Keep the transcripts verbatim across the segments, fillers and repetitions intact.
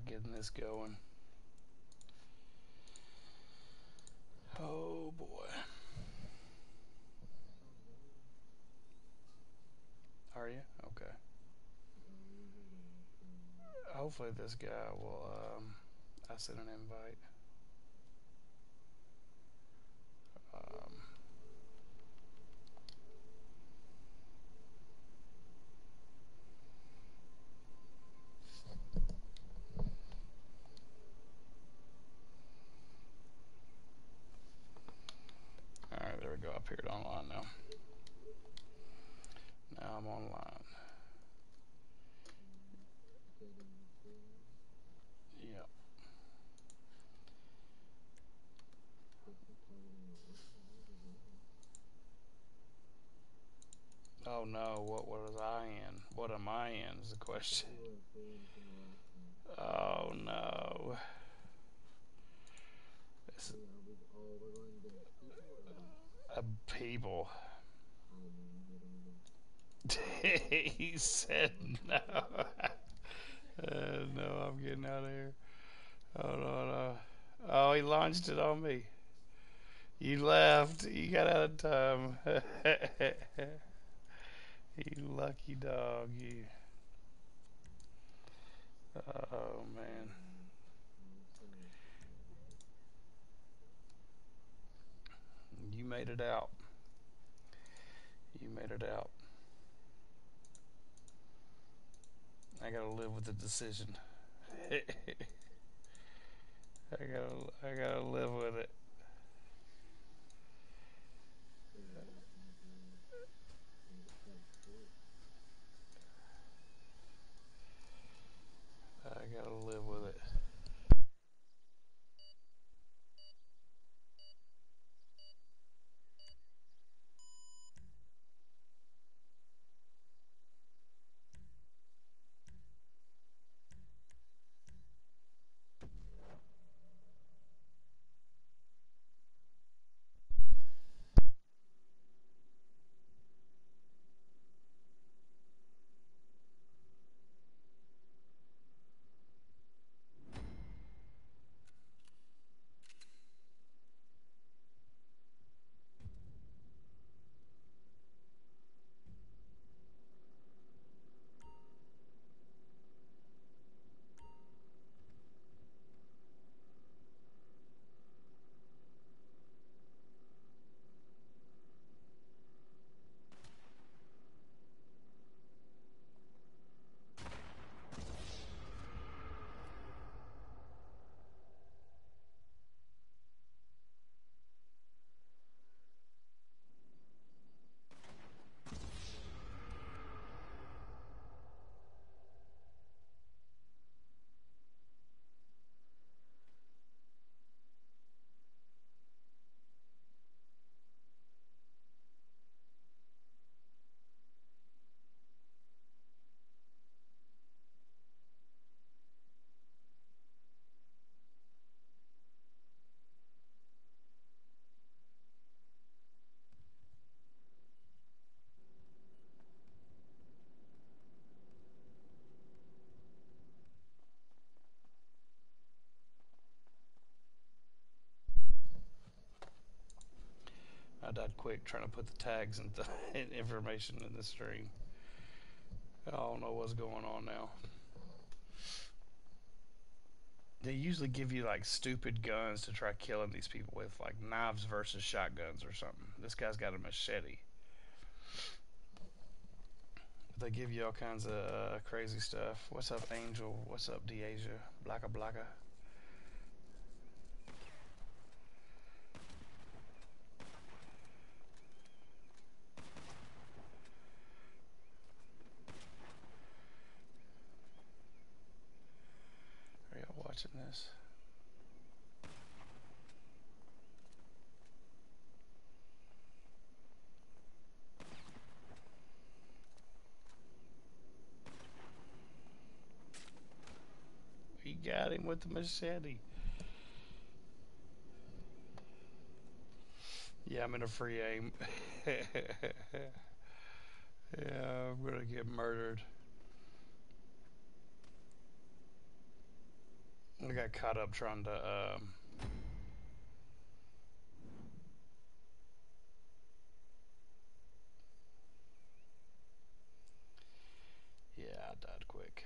getting this going. Oh boy. Are you? Okay. Hopefully this guy will, um, I sent an invite. Um, Alright, there we go. I appeared online now. Now I'm online. Yep. Oh no, what was I in? What am I in is the question. Oh no. It's a people. He said no. Uh, no, I'm getting out of here. Oh no, no. Oh, he launched it on me. You left. You got out of time. You lucky dog. You. Oh man. You made it out. You made it out. I gotta live with the decision. I gotta. I gotta live with it. I gotta live with it. I died quick trying to put the tags and th- information in the stream. I don't know what's going on now. They usually give you like stupid guns to try killing these people with, like knives versus shotguns or something. This guy's got a machete. They give you all kinds of uh, crazy stuff. What's up, Angel? What's up, Deasia? Blacka Blacka. Are y'all watching this? He got him with the machete. Yeah, I'm in a free aim. Yeah, I'm gonna get murdered. I got caught up trying to um, yeah, I died quick.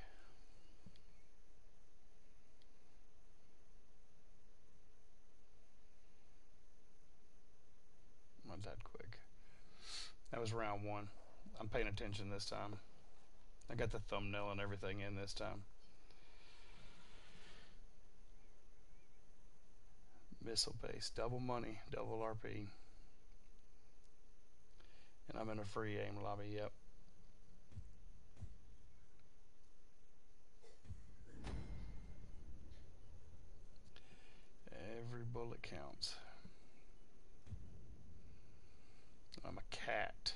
I died quick. That was round one. I'm paying attention this time. I got the thumbnail and everything in this time. Missile base, double money, double R P. And I'm in a free aim lobby, yep. Every bullet counts. I'm a cat.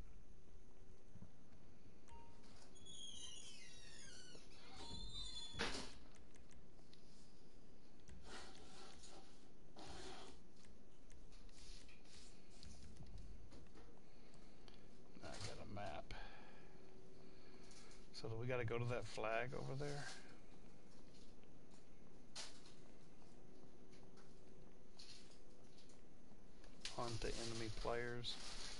I got a map. So do we got to go to that flag over there? Hunt the enemy players.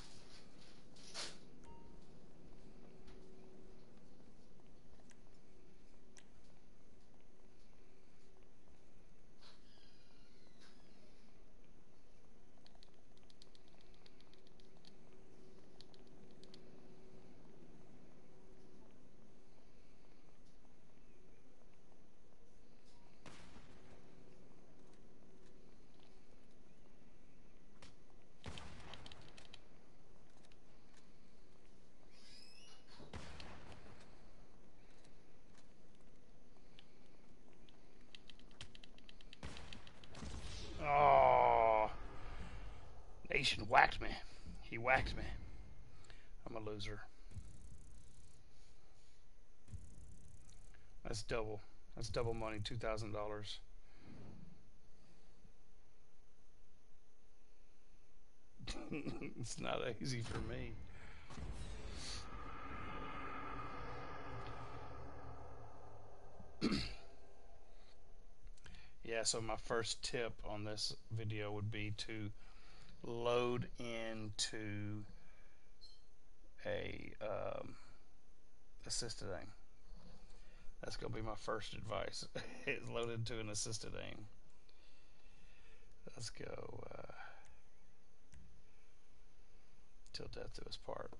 Oh, Nation whacked me. He whacked me. I'm a loser. That's double. That's double money, two thousand dollars. It's not easy for me. Yeah, so my first tip on this video would be to load into a um, assisted aim. That's going to be my first advice. Load into an assisted aim. Let's go uh, till death do us part.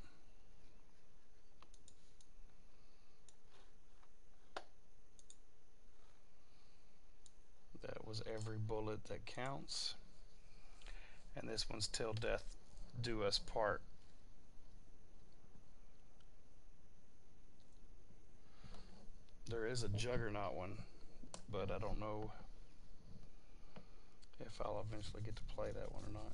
That was every bullet that counts. And this one's till death do us part. There is a Juggernaut one, but I don't know if I'll eventually get to play that one or not.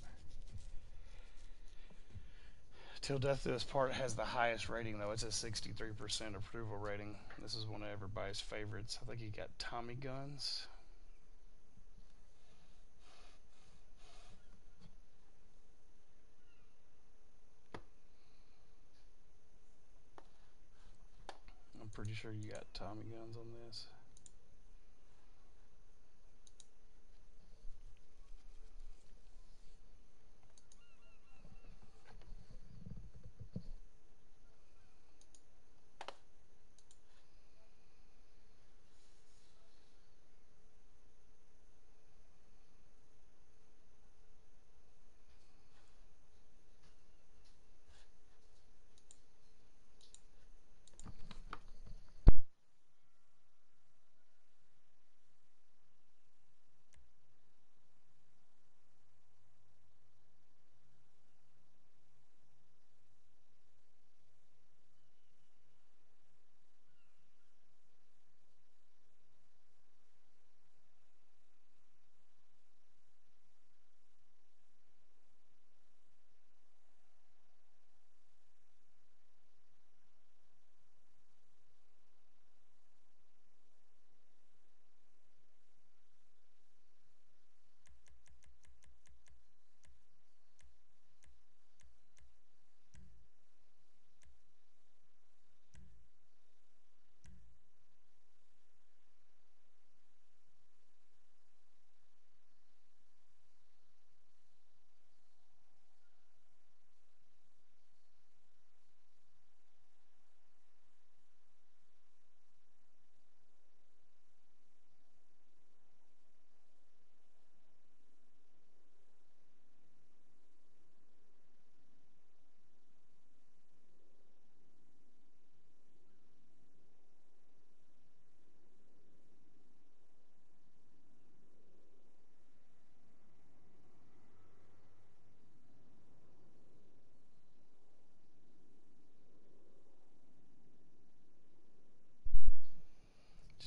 Till Death Do Us Part has the highest rating, though. It's a sixty-three percent approval rating. This is one of everybody's favorites. I think he got Tommy guns. I'm pretty sure you got Tommy guns on this.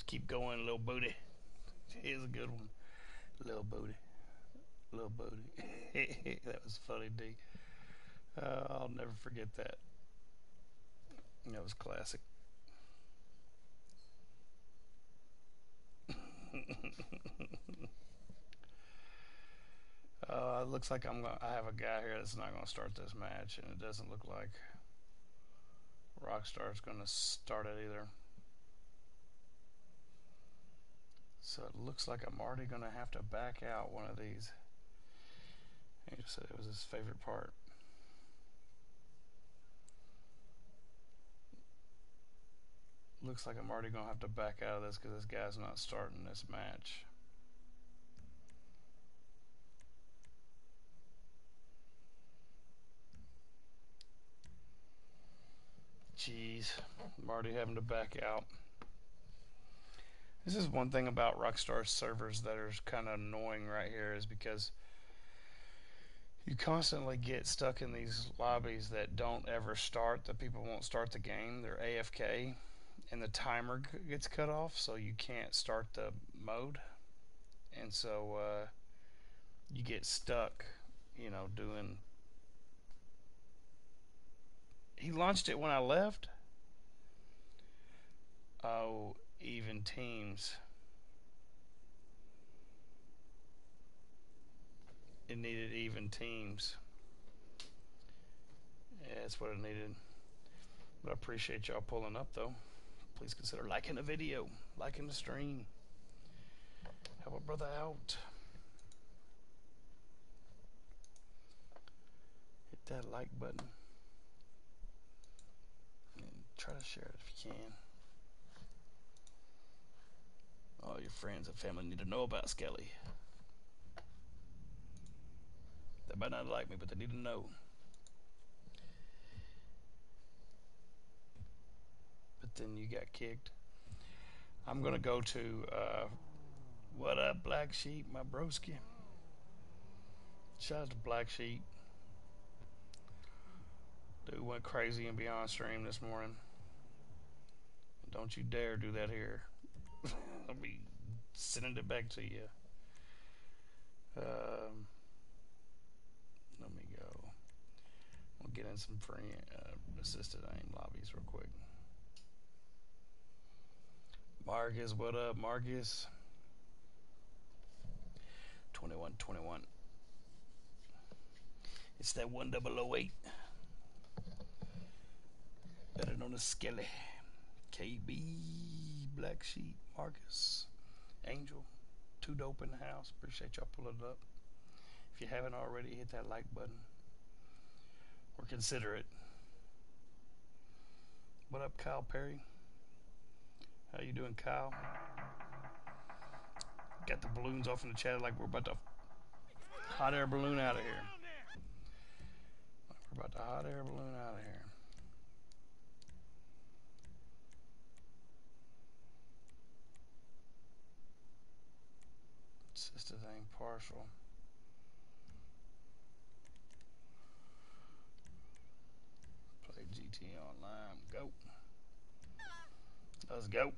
Keep going, little booty. Here's a good one. Little booty. Little booty. That was funny, D. Uh, I'll never forget that. That was classic. Uh, it looks like I'm gonna, I have a guy here that's not going to start this match, and it doesn't look like Rockstar's going to start it either. So it looks like I'm already going to have to back out one of these. He just said it was his favorite part. Looks like I'm already going to have to back out of this because this guy's not starting this match. Jeez, I'm already having to back out. This is one thing about Rockstar servers that are kind of annoying right here, is because you constantly get stuck in these lobbies that don't ever start, that people won't start the game. They're A F K, and the timer gets cut off, so you can't start the mode. And so uh, you get stuck, you know, doing... He launched it when I left? Oh, even teams. It needed even teams. Yeah, that's what it needed. But I appreciate y'all pulling up, though. Please consider liking the video, liking the stream. Help a brother out. Hit that like button. And try to share it if you can. All your friends and family need to know about Skelly. They might not like me, but they need to know. But then you got kicked. I'm gonna go to uh, what up, Black Sheep, my broski. Shout out to Black Sheep. Dude went crazy in Beyond Stream this morning. Don't you dare do that here. I'll be sending it back to you. Um, let me go. We'll get in some free uh, assisted aim lobbies real quick. Marcus, what up, Marcus? twenty-one twenty-one. It's that one double oh eight. Better known as Skelly. K B, Black Sheep, Marcus, Angel, Too Dope in the house. Appreciate y'all pulling it up. If you haven't already, hit that like button or consider it. What up, Kyle Perry? How you doing, Kyle? Got the balloons off in the chat like we're about to hot air balloon out of here. We're about to hot air balloon out of here. Sister thing partial. Play G T A Online. Go. Let's go.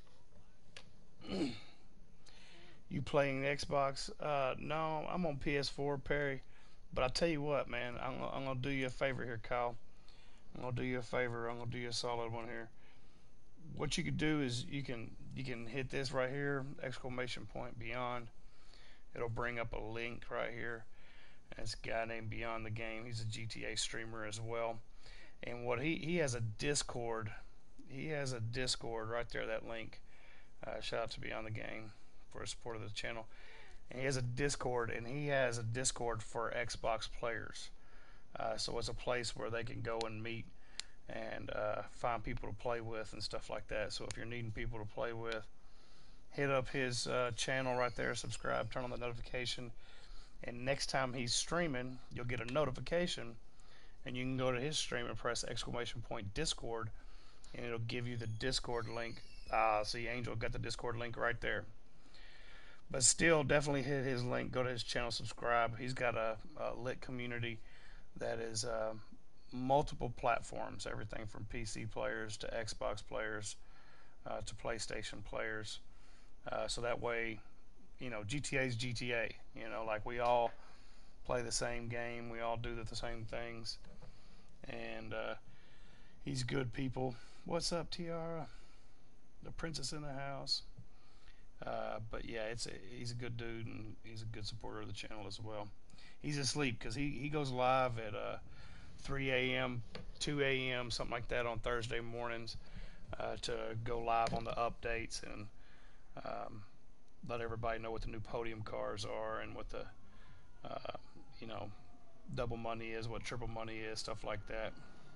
You playing Xbox? Uh, no, I'm on P S four, Perry. But I tell you what, man, I'm, I'm gonna do you a favor here, Kyle. I'm gonna do you a favor. I'm gonna do you a solid one here. What you could do is you can you can hit this right here, exclamation point Beyond. It'll bring up a link right here. And it's a guy named Beyond the Game. He's a G T A streamer as well. And what he he has a Discord. He has a Discord right there. That link. Uh, shout out to Beyond the Game for his support of the channel. And he has a Discord, and he has a Discord for Xbox players. Uh, so it's a place where they can go and meet and uh, find people to play with and stuff like that. So if you're needing people to play with, hit up his uh, channel right there, subscribe, turn on the notification, and next time he's streaming, you'll get a notification, and you can go to his stream and press exclamation point Discord, and it'll give you the Discord link. Ah, see, Angel got the Discord link right there. But still, definitely hit his link, go to his channel, subscribe. He's got a, a lit community that is uh, multiple platforms, everything from P C players to Xbox players. uh, to PlayStation players. Uh, so that way, you know, G T A is G T A. You know, like we all play the same game, we all do the same things, and uh, he's good people. What's up, Tiara? The princess in the house. Uh, but yeah, it's a, he's a good dude and he's a good supporter of the channel as well. He's asleep because he, he goes live at uh, three a m, two a m, something like that on Thursday mornings uh, to go live on the updates and um, let everybody know what the new podium cars are and what the uh, you know double money is, what triple money is, stuff like that.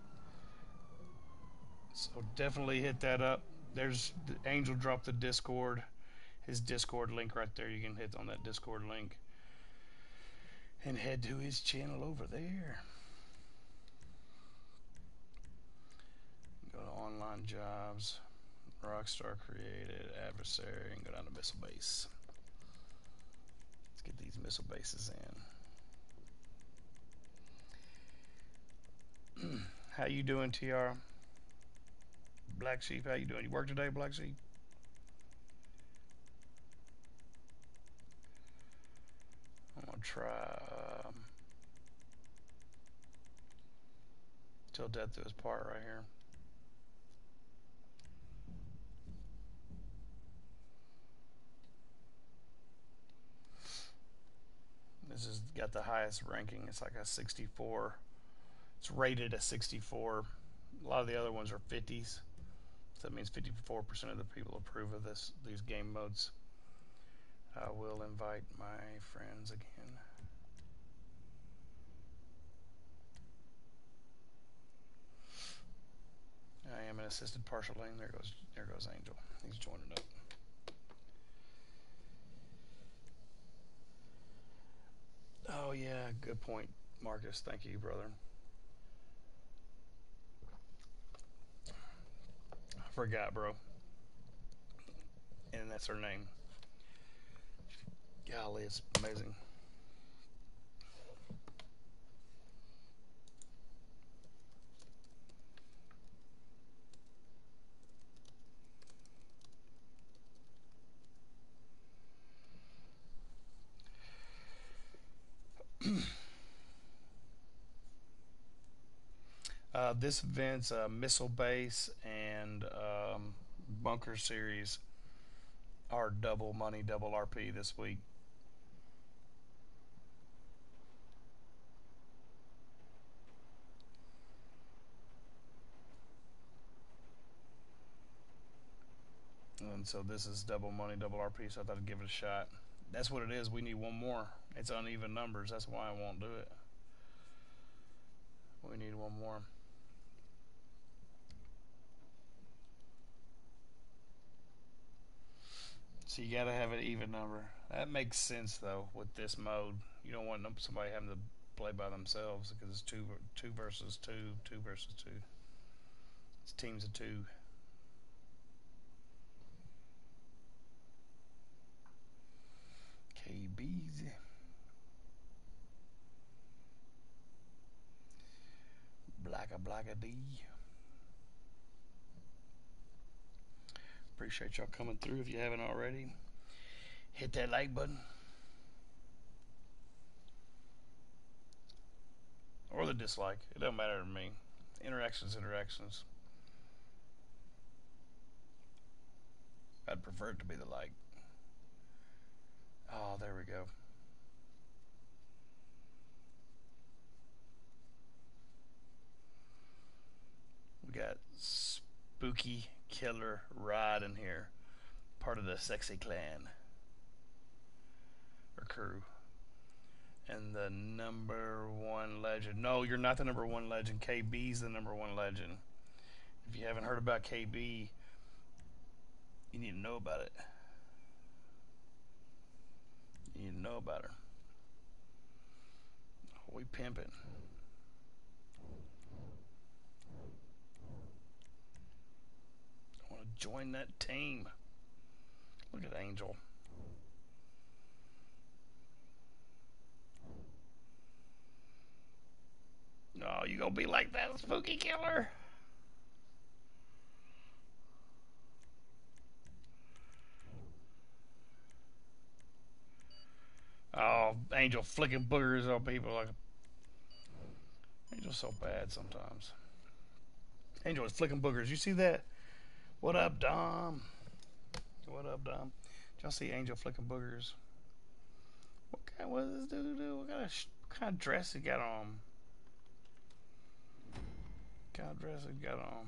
So definitely hit that up. There's Angel dropped the Discord, his Discord link right there. You can hit on that Discord link and head to his channel over there. Go to online jobs, Rockstar created, adversary, and go down to missile base. Let's get these missile bases in. How you doing, T R? Black Sheep, how you doing? You work today, Black Sheep? I'm gonna try um, till death do his part right here. This has got the highest ranking. It's like a sixty-four. It's rated a sixty-four. A lot of the other ones are fifties. So that means fifty-four percent of the people approve of this these game modes. I will invite my friends again. I am an assisted partial lane. There goes there goes Angel. He's joining up. Oh yeah, good point, Marcus. Thank you, brother. I forgot, bro. And that's her name. Golly, it's amazing. Uh, this event's uh, missile base and um, bunker series are double money, double R P this week. And so this is double money, double R P, so I thought I'd give it a shot. That's what it is. We need one more. It's uneven numbers. That's why I won't do it. We need one more. So you gotta have an even number. That makes sense though with this mode. You don't want somebody having to play by themselves because it's two two versus two, two versus two. It's teams of two. K B's. Blacka blacka D. Appreciate y'all coming through. If you haven't already, hit that like button or the dislike. It doesn't matter to me. Interactions, interactions. I'd prefer it to be the like. Oh, there we go. We got Spooky Killer Rod in here, part of the Sexy Clan or crew. And the number one legend. No, you're not the number one legend. K B's the number one legend. If you haven't heard about K B, you need to know about it. You need to know about her. We pimping. I want to join that team. Look at Angel. No, you gonna be like that, Spooky Killer? Angel flicking boogers on people. Like Angel's so bad sometimes. Angel is flicking boogers. You see that? What up, Dom? What up, Dom? Did y'all see Angel flicking boogers? What kind? What does this dude do? What kind of, what kind of dress he got on? What kind of dress he got on?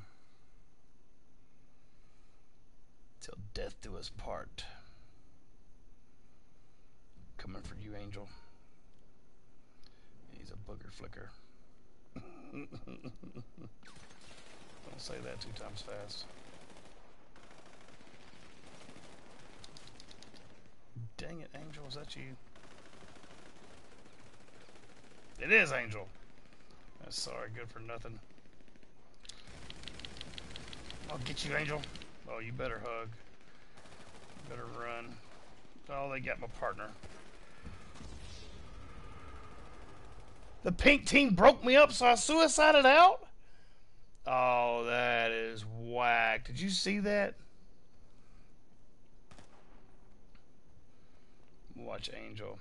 Till death do us part. Coming for you, Angel. He's a booger flicker. Don't say that two times fast. Dang it, Angel, is that you? It is Angel. That's sorry, good for nothing. I'll get you, Angel. Oh, you better hug. You better run. Oh, they got my partner. The pink team broke me up, so I suicided out? Oh, that is whack. Did you see that? Watch Angel.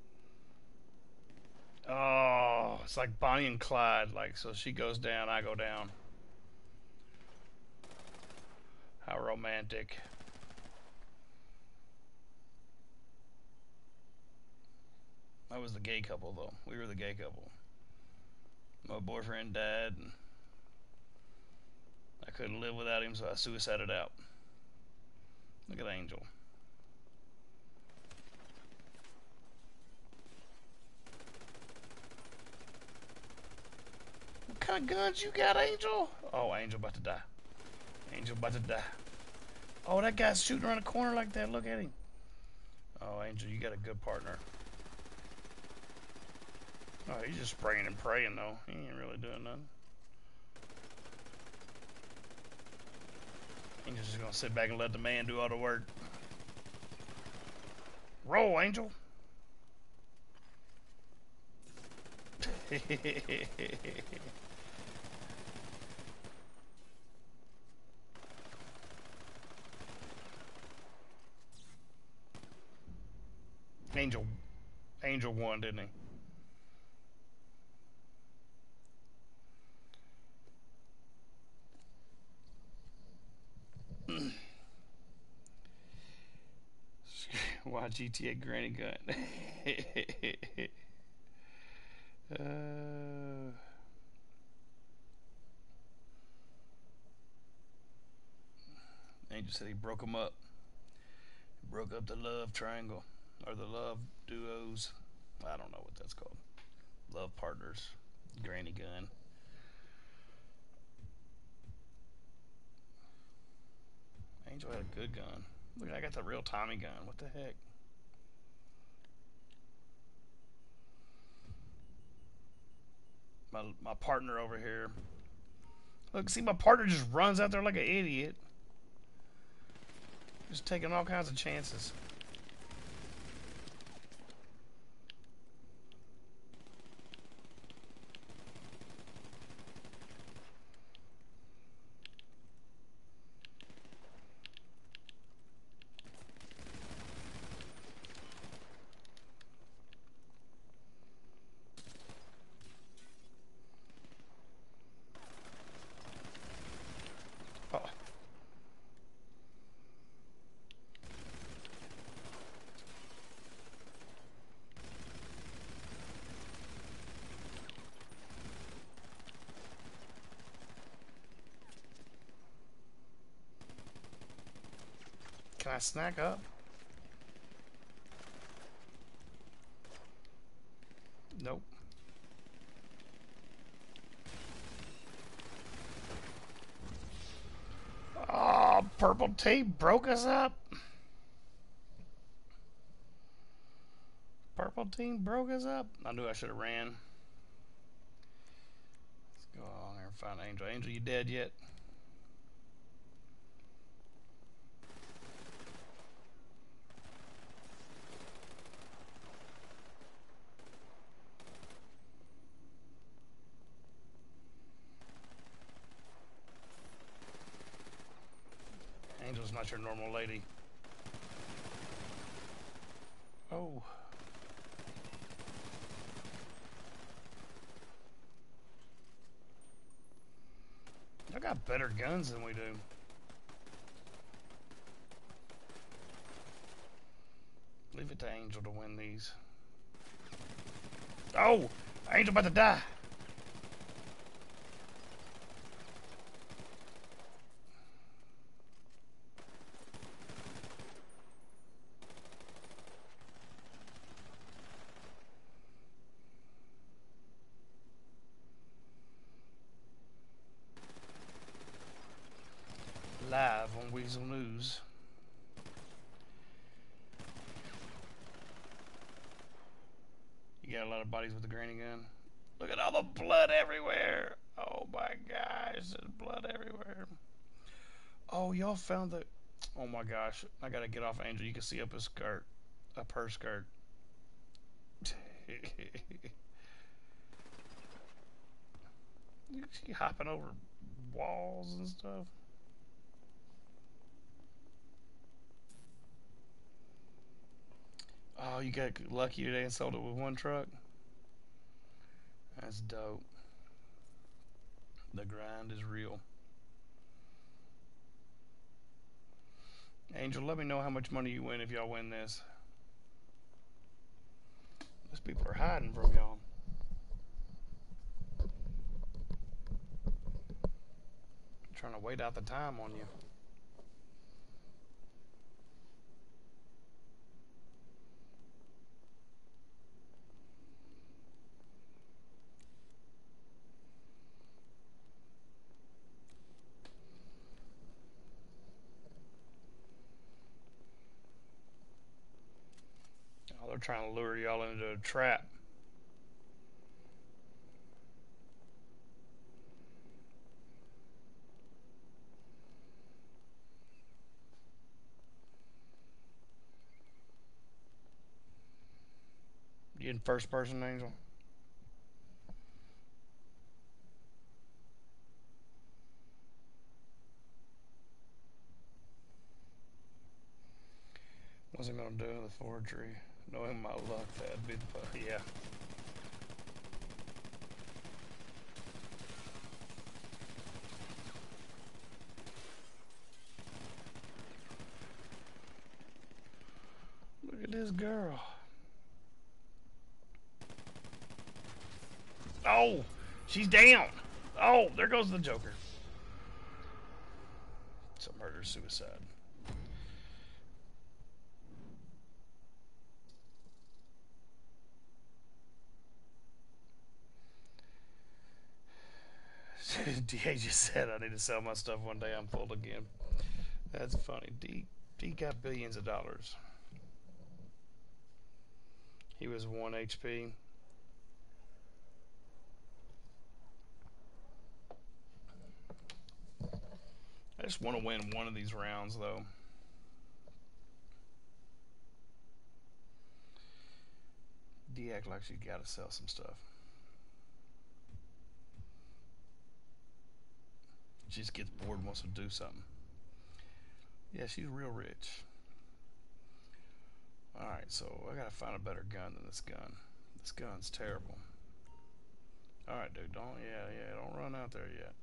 Oh, it's like Bonnie and Clyde. Like, so she goes down, I go down. How romantic. I was the gay couple, though. We were the gay couple. My boyfriend died, and I couldn't live without him, so I suicided out. Look at Angel. What kind of guns you got, Angel? Oh, Angel about to die. Angel about to die. Oh, that guy's shooting around the corner like that. Look at him. Oh, Angel, you got a good partner. Oh, he's just spraying and praying, though. He ain't really doing nothing. Angel's just gonna sit back and let the man do all the work. Roll, Angel. Angel, Angel won, didn't he? Why G T A Granny Gun? uh, Angel said he broke them up. He broke up the love triangle. Or the love duos. I don't know what that's called. Love partners. Granny Gun. Angel had a good gun. Look, I got the real Tommy gun. What the heck? My, my partner over here. Look, see, my partner just runs out there like an idiot. Just taking all kinds of chances. Can I snack up? Nope. Oh, purple tape broke us up. Purple team broke us up. I knew I should have ran. Let's go on there and find Angel. Angel, you dead yet? Angel's not your normal lady. Oh. got better guns than we do. Leave it to Angel to win these. Oh! Angel about to die! Live on Weasel News. You got a lot of bodies with the granny gun. Look at all the blood everywhere. Oh my gosh, there's blood everywhere. Oh, y'all found the... Oh my gosh, I gotta get off Angel. You can see up his skirt. Up her skirt. She hopping over walls and stuff. Oh, you got lucky today and sold it with one truck? That's dope. The grind is real. Angel, let me know how much money you win if y'all win this. Those people are hiding from y'all. Trying to wait out the time on you. Oh, they're trying to lure y'all into a trap. You in first person, Angel? What's it gonna do? The forgery. Knowing my luck, that'd be the... Yeah. Look at this girl. Oh, she's down. Oh, there goes the Joker. It's a murder suicide. D A just said I need to sell my stuff one day. I'm full again. That's funny. D D got billions of dollars. He was one H P. I just want to win one of these rounds, though. D act like she's got to sell some stuff. She just gets bored and wants to do something. Yeah, she's real rich. Alright, so I gotta find a better gun than this gun. This gun's terrible. Alright, dude, don't, yeah, yeah, don't run out there yet.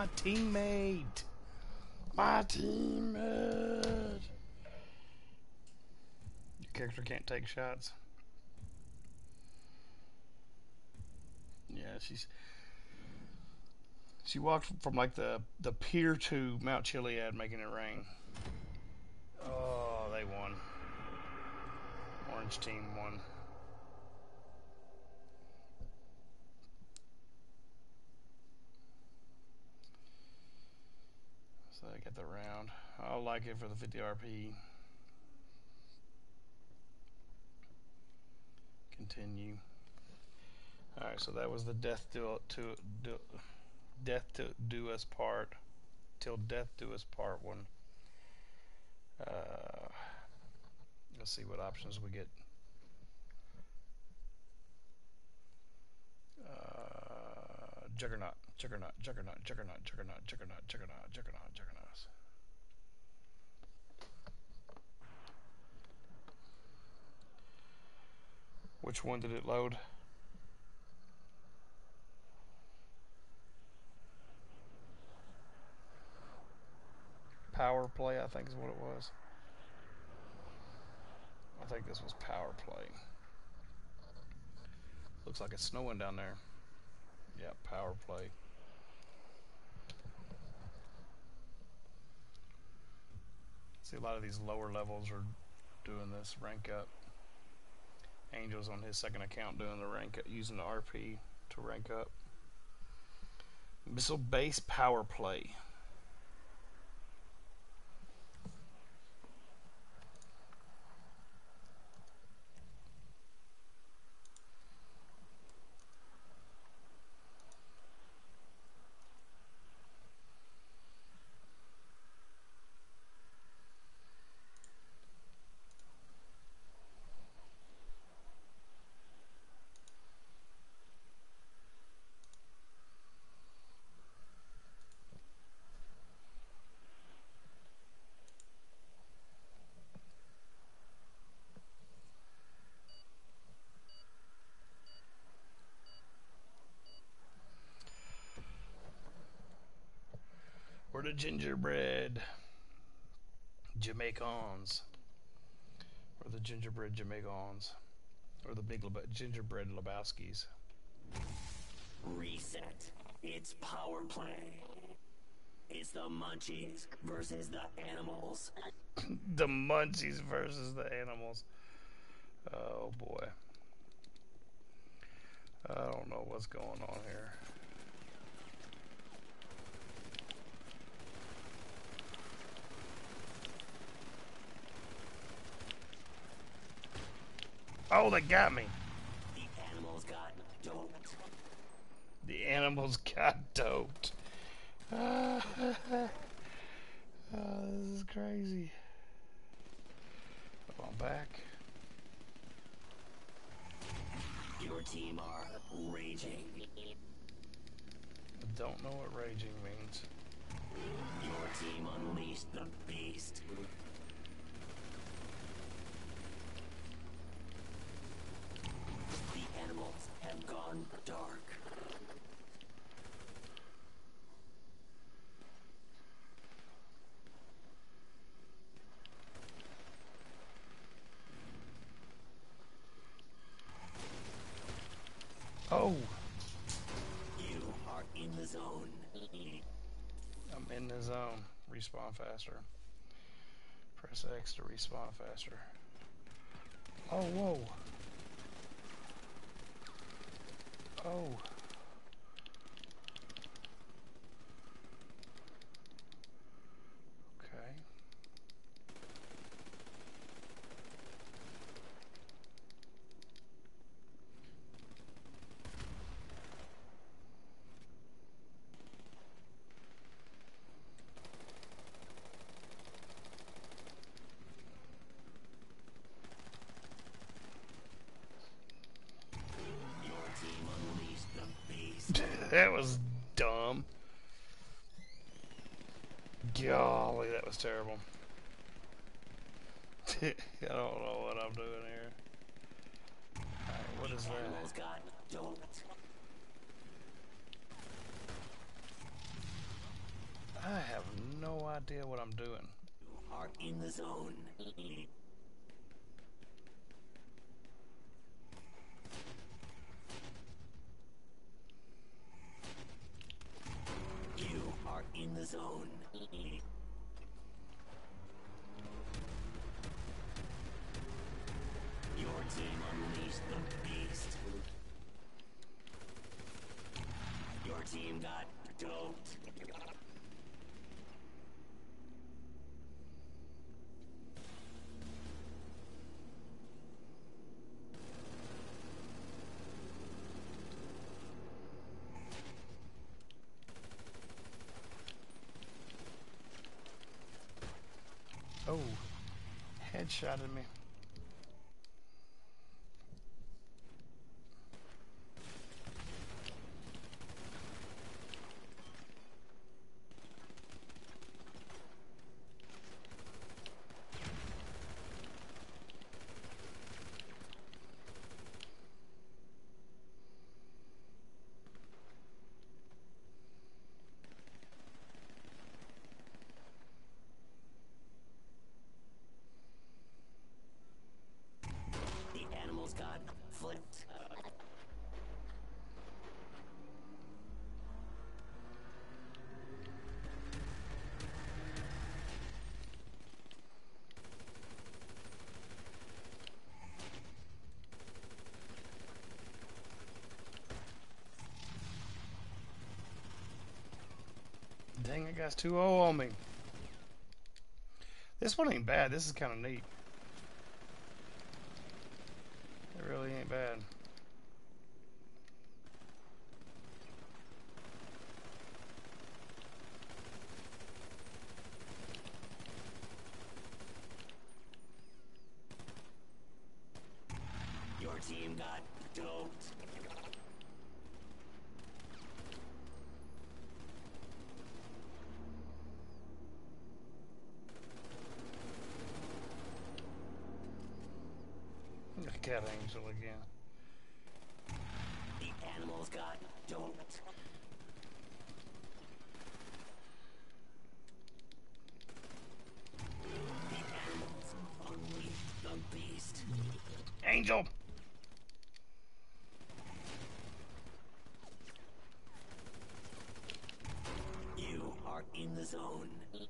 my teammate. My teammate. Your character can't take shots. Yeah, she's she walked from like the the pier to Mount Chiliad, making it rain. Oh, they won. Orange team won. So I get the round. I'll like it for the fifty R P. Continue. Alright, so that was the death do, to do, death to do us part, till death do us part one. Uh, let's see what options we get. Uh, Juggernaut, Juggernaut, Juggernaut, Juggernaut, Juggernaut, Juggernaut, Juggernaut, Juggernaut, Juggernauts. Which one did it load? Power play, I think is what it was. I think this was power play. Looks like it's snowing down there. Yeah, power play. See, a lot of these lower levels are doing this rank up. Angel's on his second account doing the rank up, using the R P to rank up. Missile base power play. We're the gingerbread Jamaicans. Or the gingerbread Jamaicans. Or the big Leb gingerbread Lebowskis. Reset. It's power play. It's the Munchies versus the animals. The Munchies versus the animals. Oh boy. I don't know what's going on here. Oh, they got me. The animals got doped. The animals got doped. Uh, oh, this is crazy. Come on back. Your team are raging. I don't know what raging means. Your team unleashed the beast. The animals have gone dark. Oh! You are in the zone. I'm in the zone. Respawn faster. Press X to respawn faster. Oh, whoa! Oh! Okay. That was dumb. Golly, that was terrible. I don't know what I'm doing here. Alright, what is that? Got doped. idea what I'm doing. Are in the zone. You are in the zone. Your team unleashed the beast. Your team got doped. Oh, headshotted me. Got flipped. Dang, it got two oh on me. This one ain't bad. This is kind of neat. It really ain't bad. Your team got doped. Cat Angel again. The animals got doped. The animals unleashed the beast. Angel! You are in the zone.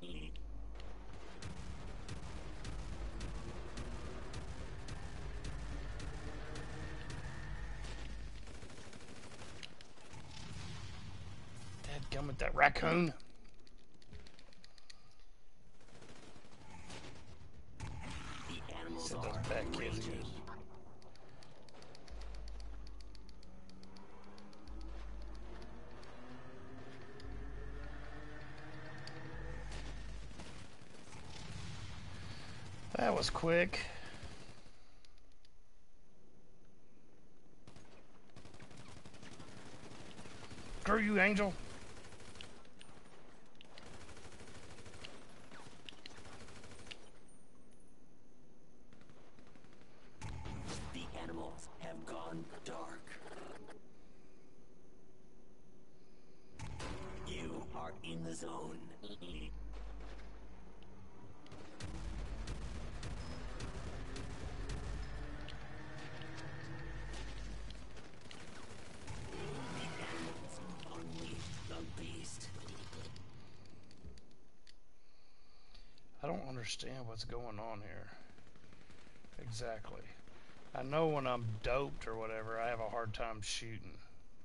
Dadgummit, that raccoon. The animals Said those are bad kids raging. again. That was quick. Screw you, Angel. The animals have gone dark. You are in the zone. I don't understand what's going on here. Exactly. I know when I'm doped or whatever, I have a hard time shooting.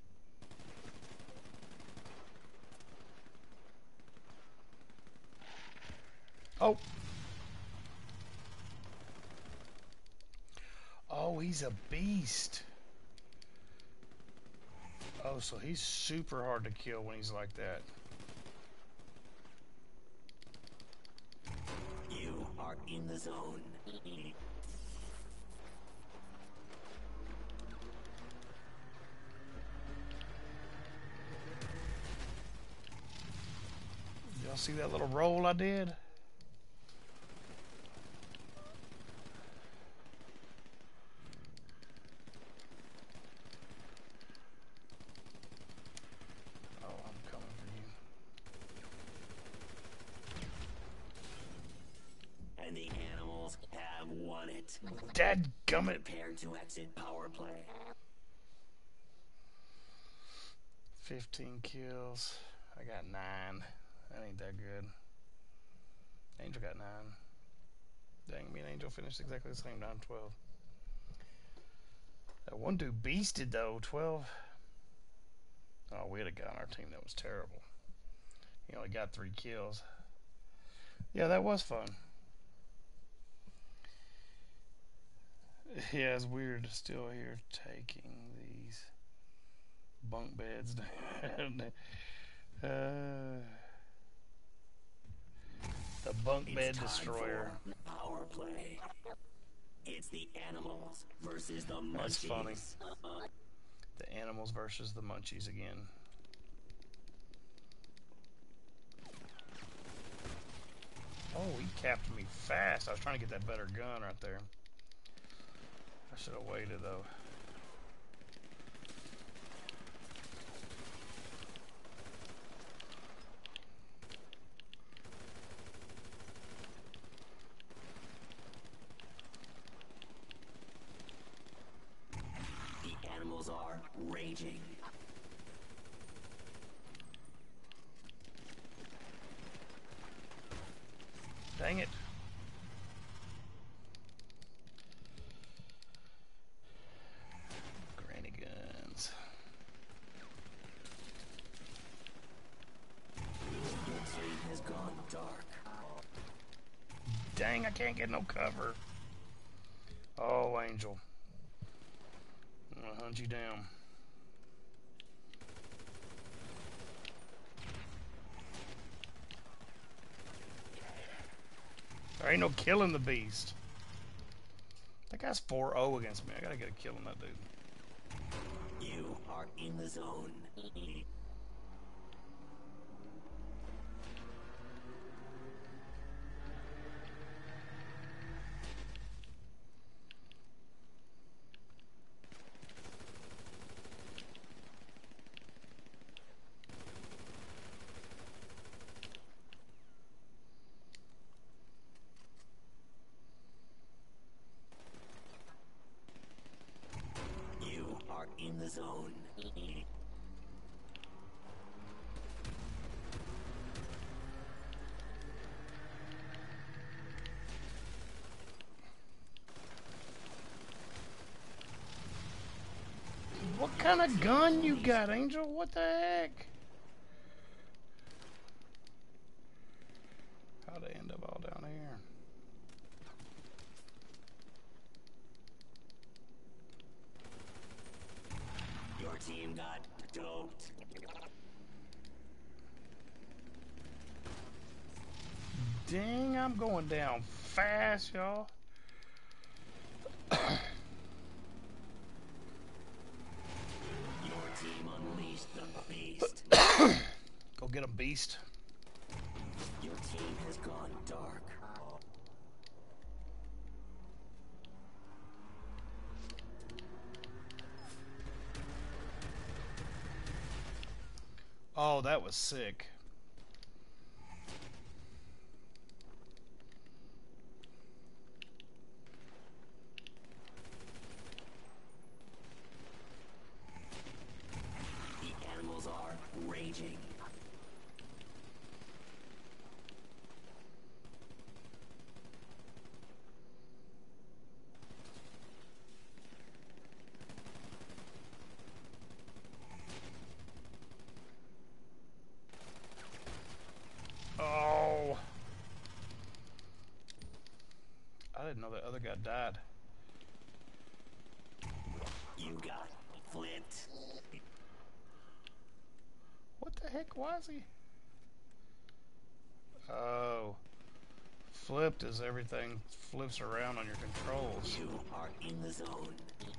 Oh! Oh, he's a beast. Oh, so he's super hard to kill when he's like that. You are in the zone. Y'all see that little roll I did? Oh, I'm coming for you. done it. Dadgummit. Prepare to exit power play. fifteen kills. I got nine. That ain't that good. Angel got nine. Dang, me and Angel finished exactly the same, nine twelve. That one dude beasted though, twelve. Oh, we had a guy on our team that was terrible. He only got three kills. Yeah, that was fun. Yeah, it's weird still here taking these bunk beds down. uh, the bunk bed It's time destroyer. for power play. It's the animals versus the munchies. That's funny. The animals versus the munchies again. Oh, he capped me fast. I was trying to get that better gun right there. I should have waited though. The animals are raging. Dang it. Granny guns. Your team has gone dark. Dang, I can't get no cover. Oh, Angel. I'm gonna hunt you down. There ain't no killing the beast. That guy's four oh against me. I gotta get a kill on that dude. You are in the zone. You are in the zone. What kind of gun you got, Angel? What the heck? How'd I end up all down here? Your team got doped. Dang, I'm going down fast, y'all. Your team unleashed the beast. Go get him, beast. Your team has gone dark. Oh, that was sick. The animals are raging. Oh. I didn't know that other guy died. You got flipped. What the heck was he? Oh. Flipped is everything flips around on your controls. You are in the zone.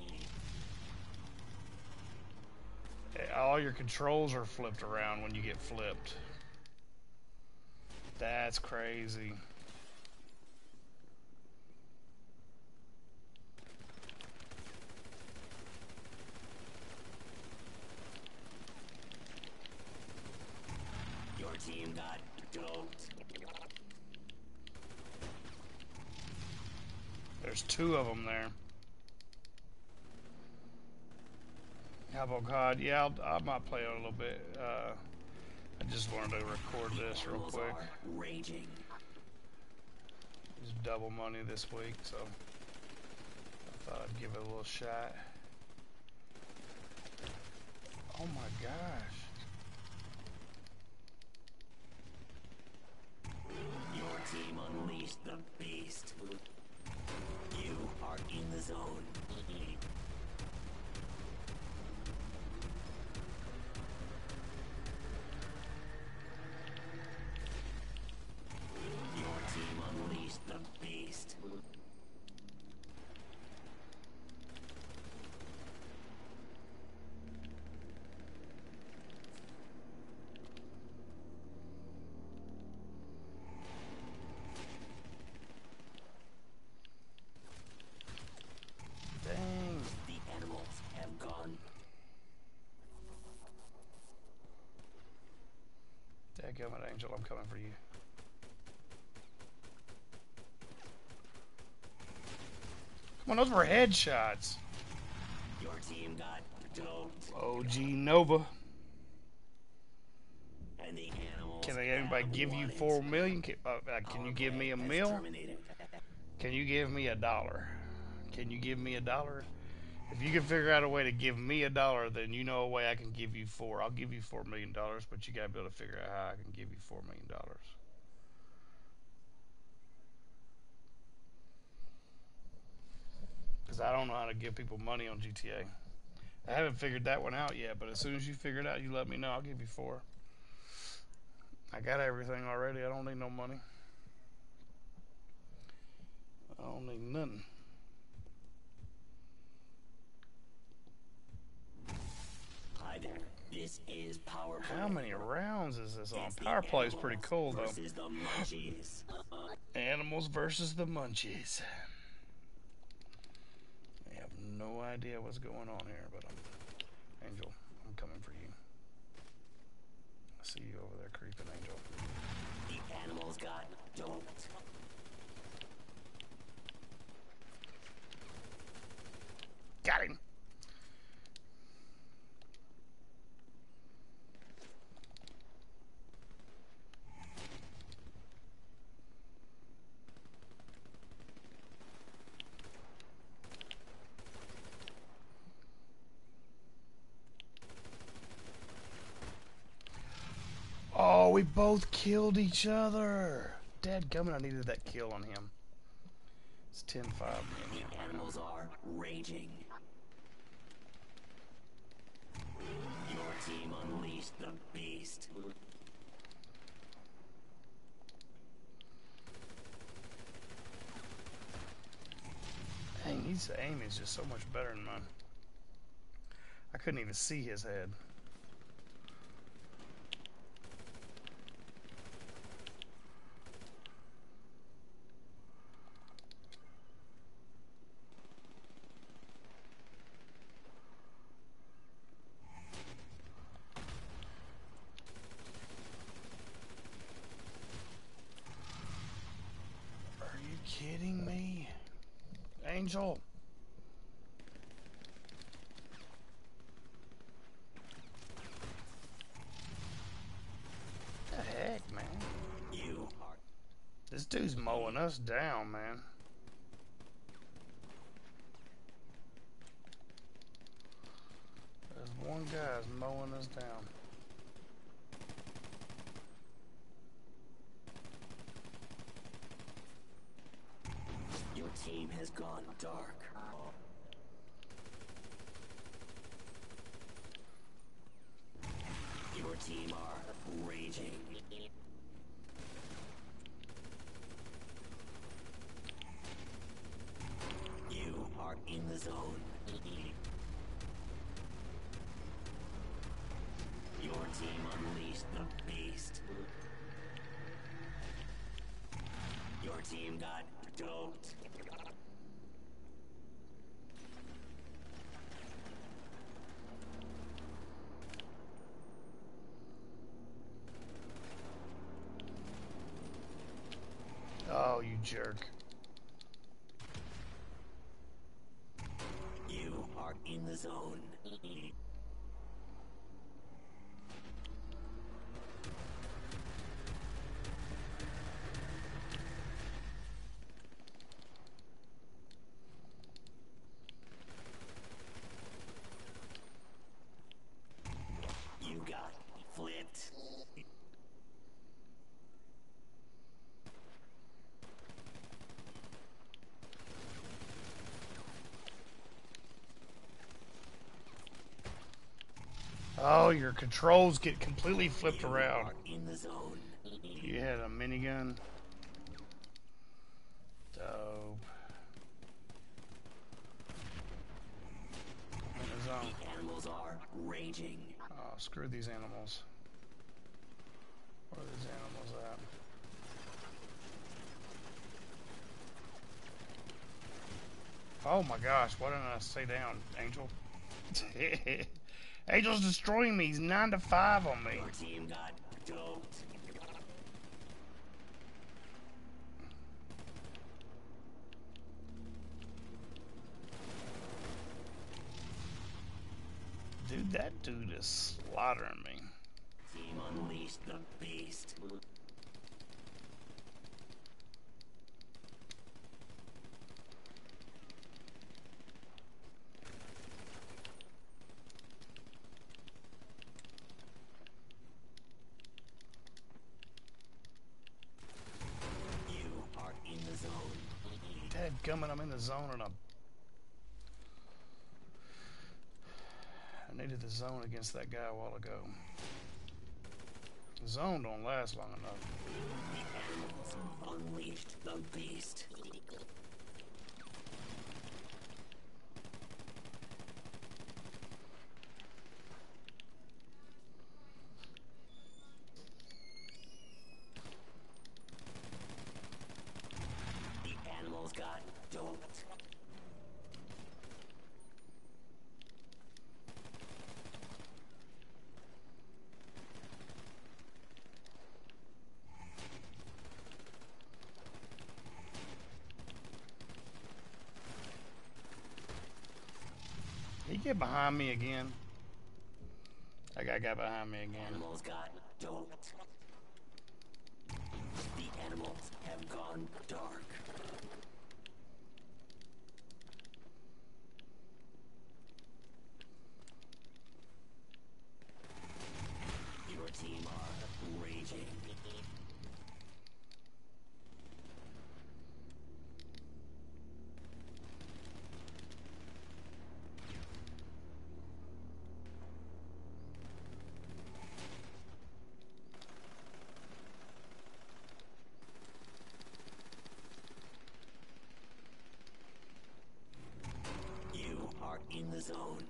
All your controls are flipped around when you get flipped. That's crazy. Your team got doped. There's two of them there. How about God? Yeah, I'll, I might play it a little bit. Uh, I just wanted to record this real quick. Raging. It's double money this week, so I thought I'd give it a little shot. Oh my gosh. Your team unleashed the beast. You are in the zone. Your team unleashed the beast. Dang. The animals have gone. Dadgummit, Angel, I'm coming for you. Come on, those were headshots. Your team got doped. O G Nova. And the animals. Can anybody have give you won it. four million? Can, uh, uh, can you Our give me a plan has mil? terminated. Can you give me a dollar? Can you give me a dollar? If you can figure out a way to give me a dollar, then you know a way I can give you four. I'll give you four million dollars, but you gotta be able to figure out how I can give you four million dollars. Because I don't know how to give people money on G T A. I haven't figured that one out yet, but as soon as you figure it out, you let me know. I'll give you four. I got everything already. I don't need no money. I don't need nothing. Hi there. This is Power Play. How many rounds is this on? It's the Power Play is pretty animals cool, though. versus the munchies. Animals versus the munchies. I have no idea what's going on here, but I'm... Angel, I'm coming for you. I see you over there creeping, Angel. The animals got doped. Got him! Oh, we both killed each other. Dadgummit, I needed that kill on him. It's ten five. The animals are raging. Your team unleashed the beast. Dang, his aim is just so much better than mine. I couldn't even see his head. Are you kidding me? Angel. What the heck, man? You are. This dude's mowing us down, man. There's one guy's mowing us down. Your team has gone dark. Your team are raging. You are in the zone. Your team unleashed the beast. Your team got doped. Oh, you jerk. in the zone. You got flipped. Oh, your controls get completely flipped around. In the zone. You had a minigun. Dope. I'm in the zone. The animals are raging. Oh, screw these animals. Where are these animals at? Oh my gosh, why didn't I stay down, Angel? Angel's destroying me. He's nine to five on me. Your team got doped. Dude, that dude is slaughtering me. Team unleashed the beast. You are in the zone. Dadgummit, I'm in the zone and I'm... I needed the zone against that guy a while ago. The zone don't last long enough. The animals unleashed the beast. The animals got doped. He get behind me again. That guy got behind me again. Animals got doped. The animals have gone dark. Your team are raging. You are in the zone.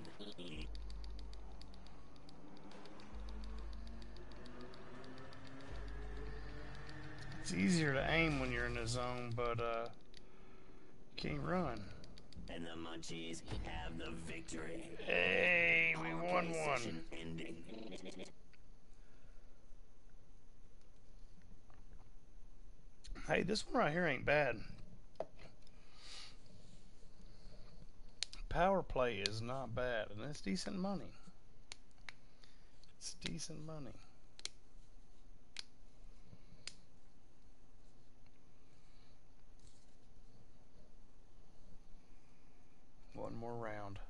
It's easier to aim when you're in the zone, but uh, you can't run. And the munchies have the victory. Hey, we Power won play one. session ending. Hey, this one right here ain't bad. Power play is not bad, and it's decent money. It's decent money. One more round.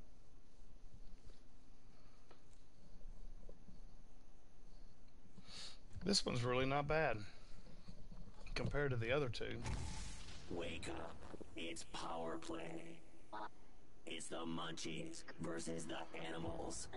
This one's really not bad compared to the other two. Wake up. It's power play. It's the munchies versus the animals.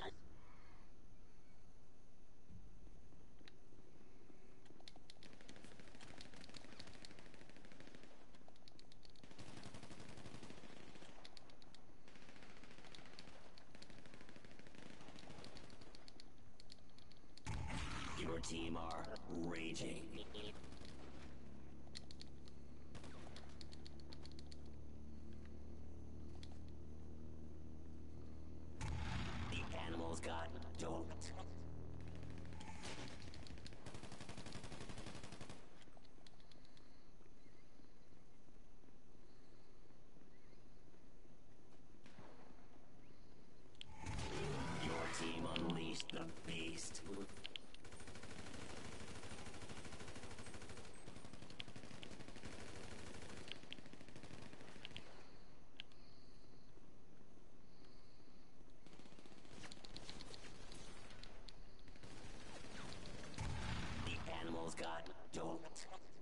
Your team are raging. The animals got doped. animals got doped.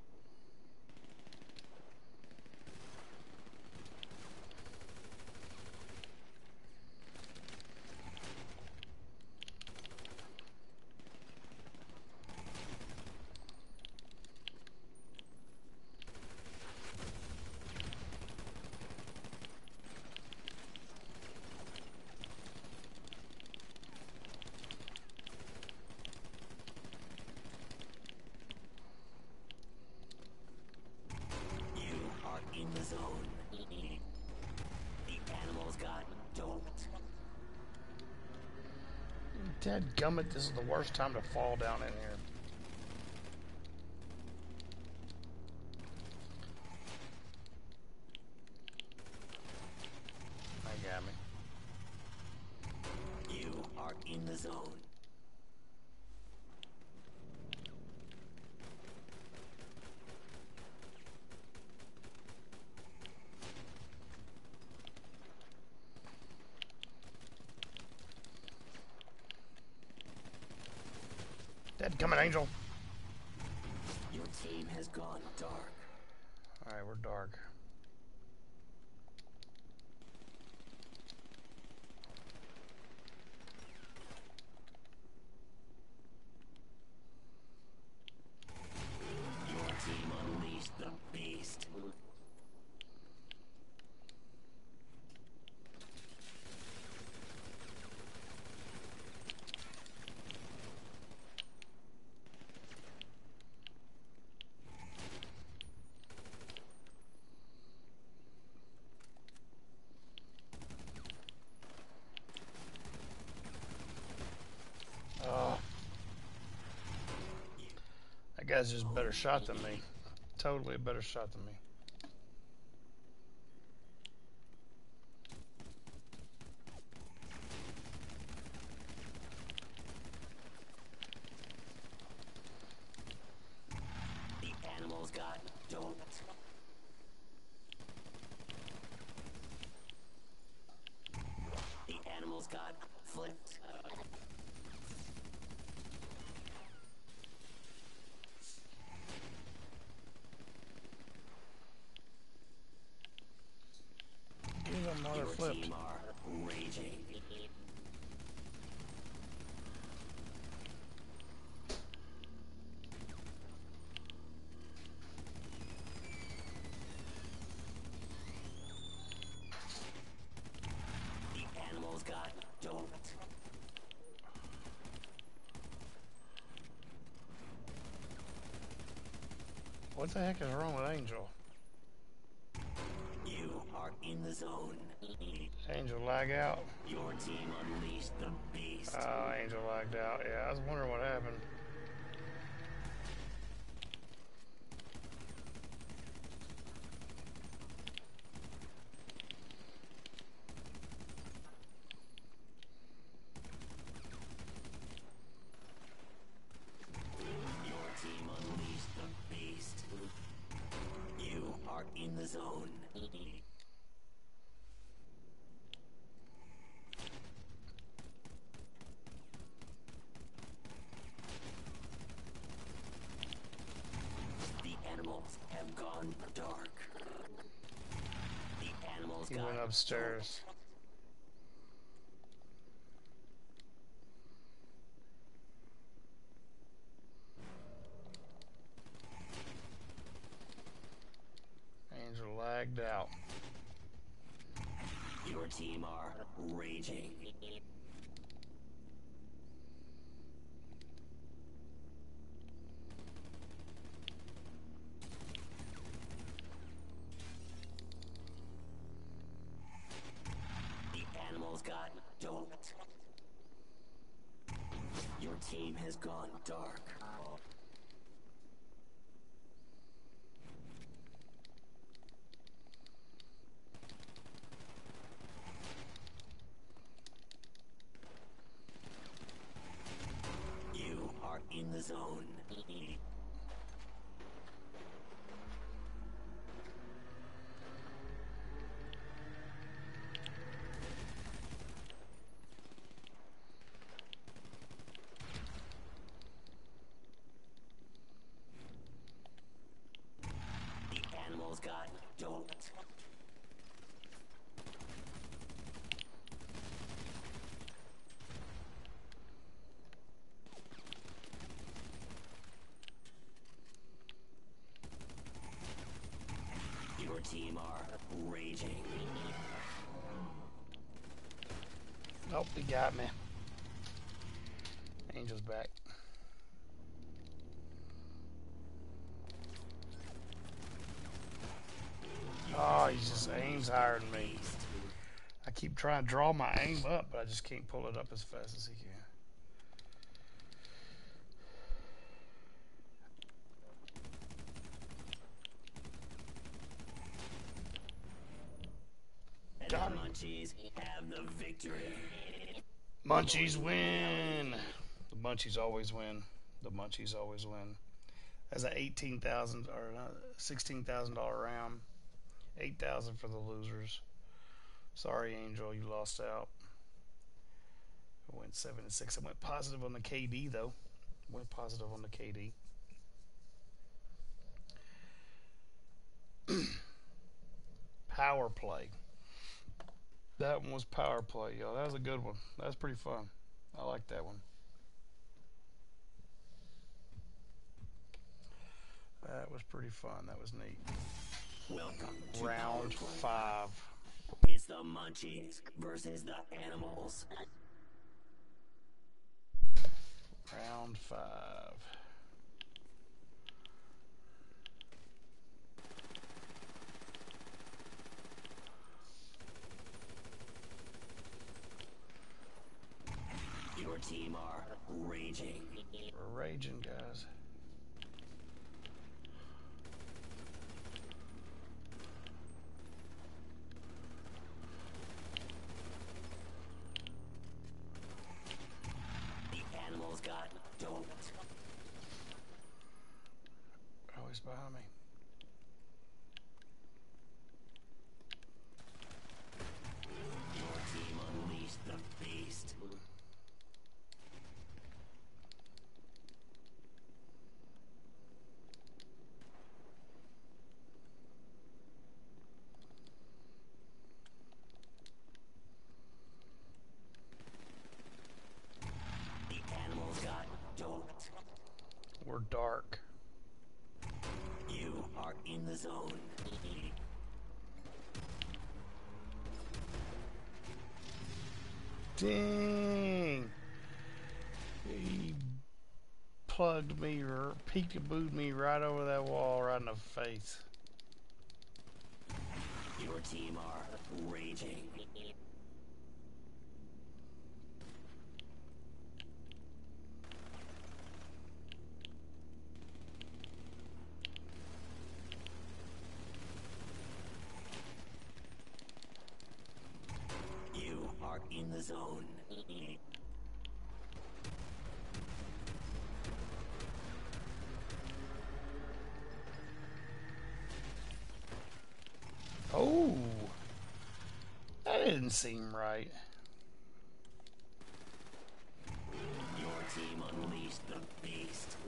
In the zone. The animals got doped. Dadgummit, this is the worst time to fall down in here. They got me. You are in the zone. Dadgummit, Angel. Your team has gone dark. Alright, we're dark. Your team unleashed the beast. Oh. That guy's just a better shot than me. Totally a better shot than me. The animals got doped. The animals got flipped. He's a mother Your flipped. team are raging. The animals got doped. What the heck is wrong with Angel? You are in the zone. Angel lag out. Your team unleashed the beast. Oh, Angel lagged out. Yeah, I was wondering what happened. Your team unleashed the beast. You are in the zone. The animals have gone dark. The animals He got went upstairs. Angel lagged out. Your team are raging. The animals got doped. Your team has gone dark. You are in the zone. animals got doped. Your team are raging. Nope, he got me. Angel's back. Oh, he just aims higher than me. I keep trying to draw my aim up, but I just can't pull it up as fast as he can. And the Munchies have the victory. Munchies win. The Munchies always win. The Munchies always win. That's an eighteen thousand or sixteen thousand dollar round. Eight thousand for the losers. Sorry, Angel, you lost out. I went seven and six. I went positive on the K D though. Went positive on the K D. Power play. That one was power play, yo. That was a good one. That was pretty fun. I like that one. That was pretty fun. That was neat. Welcome to round five. It's the Munchies versus the animals. Round five. Your team are raging. We're raging, guys. The animals got doped. Oh, he's behind me. Your team unleashed the beast. We're dark. You are in the zone. Dang! He plugged me or peekabooed me right over that wall, right in the face. Your team are raging. You are in the zone. Oh! That didn't seem right. Your team unleashed the beast.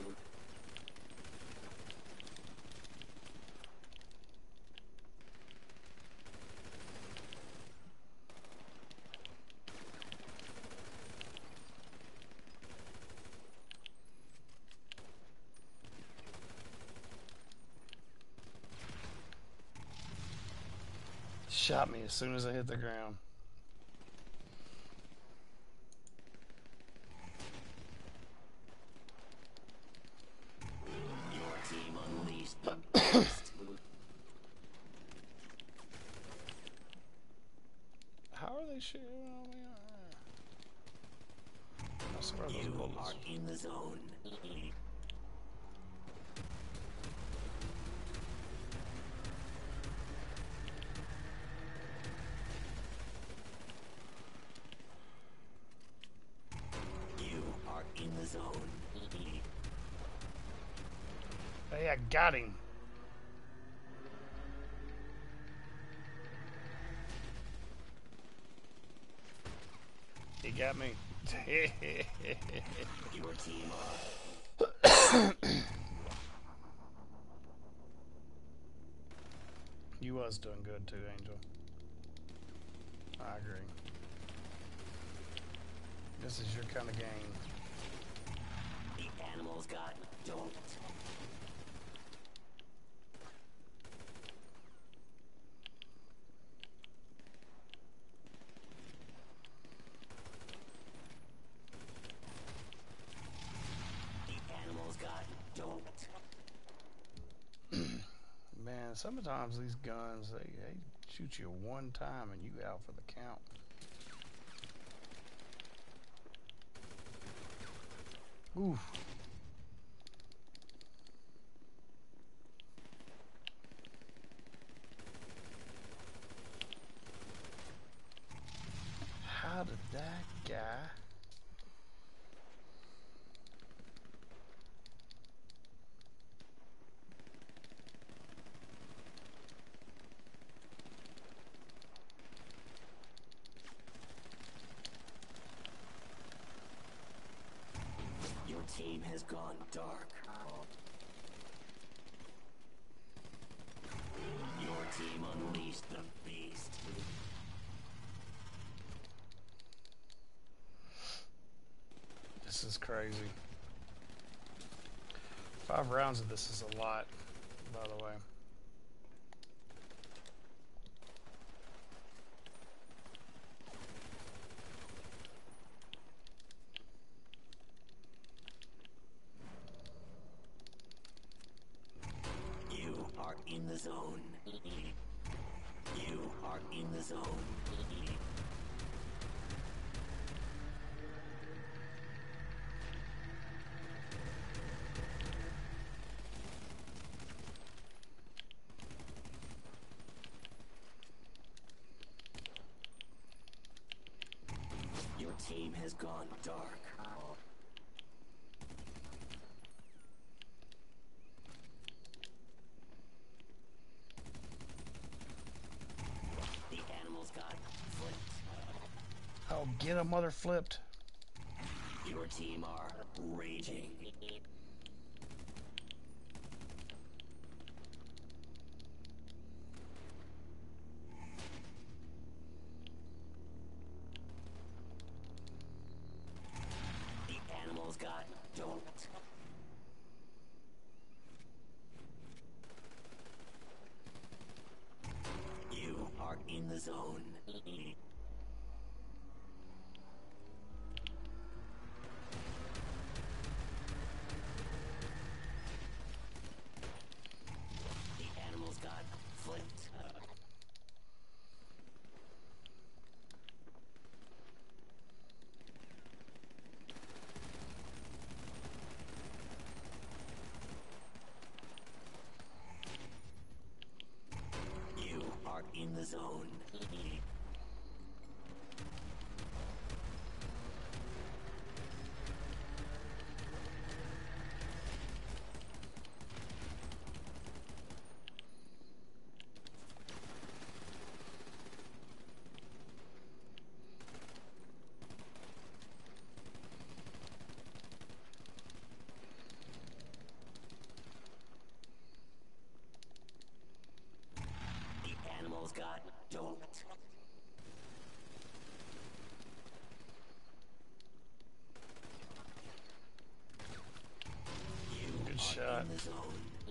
Shot me as soon as I hit the ground. Your team unleashed the beast. How are they shooting on me? I swear those You bullets. are in the zone. You are in the zone. Hey, I got him. He got me. Your team are. You was doing good too, Angel. I agree. This is your kind of game. The animals got don't. Man, sometimes these guns, they, they shoot you one time and you out for the count. Oof. How did that guy... Your team has gone dark. Your team unleashed the beast. This is crazy. Five rounds of this is a lot, by the way. You are in the zone. You are in the zone. Your team has gone dark. The animals got flipped. Oh, get a mother flipped. Your team are raging. The animals got doped. You are in the zone. The animals got flipped. You are in the zone. The animals got doped. You Good are shot. in the zone.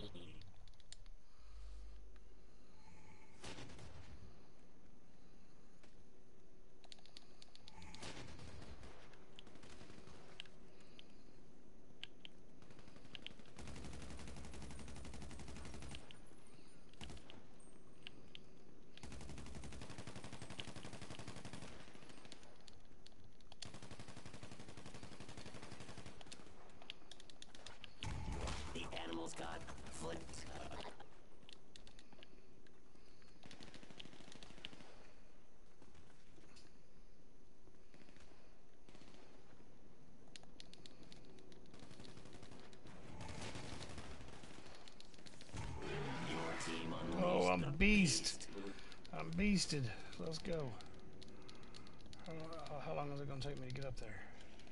The animals got flipped. Your team unleashed Oh, I'm the beast. I'm beasted. Let's go. How, how long is it going to take me to get up there?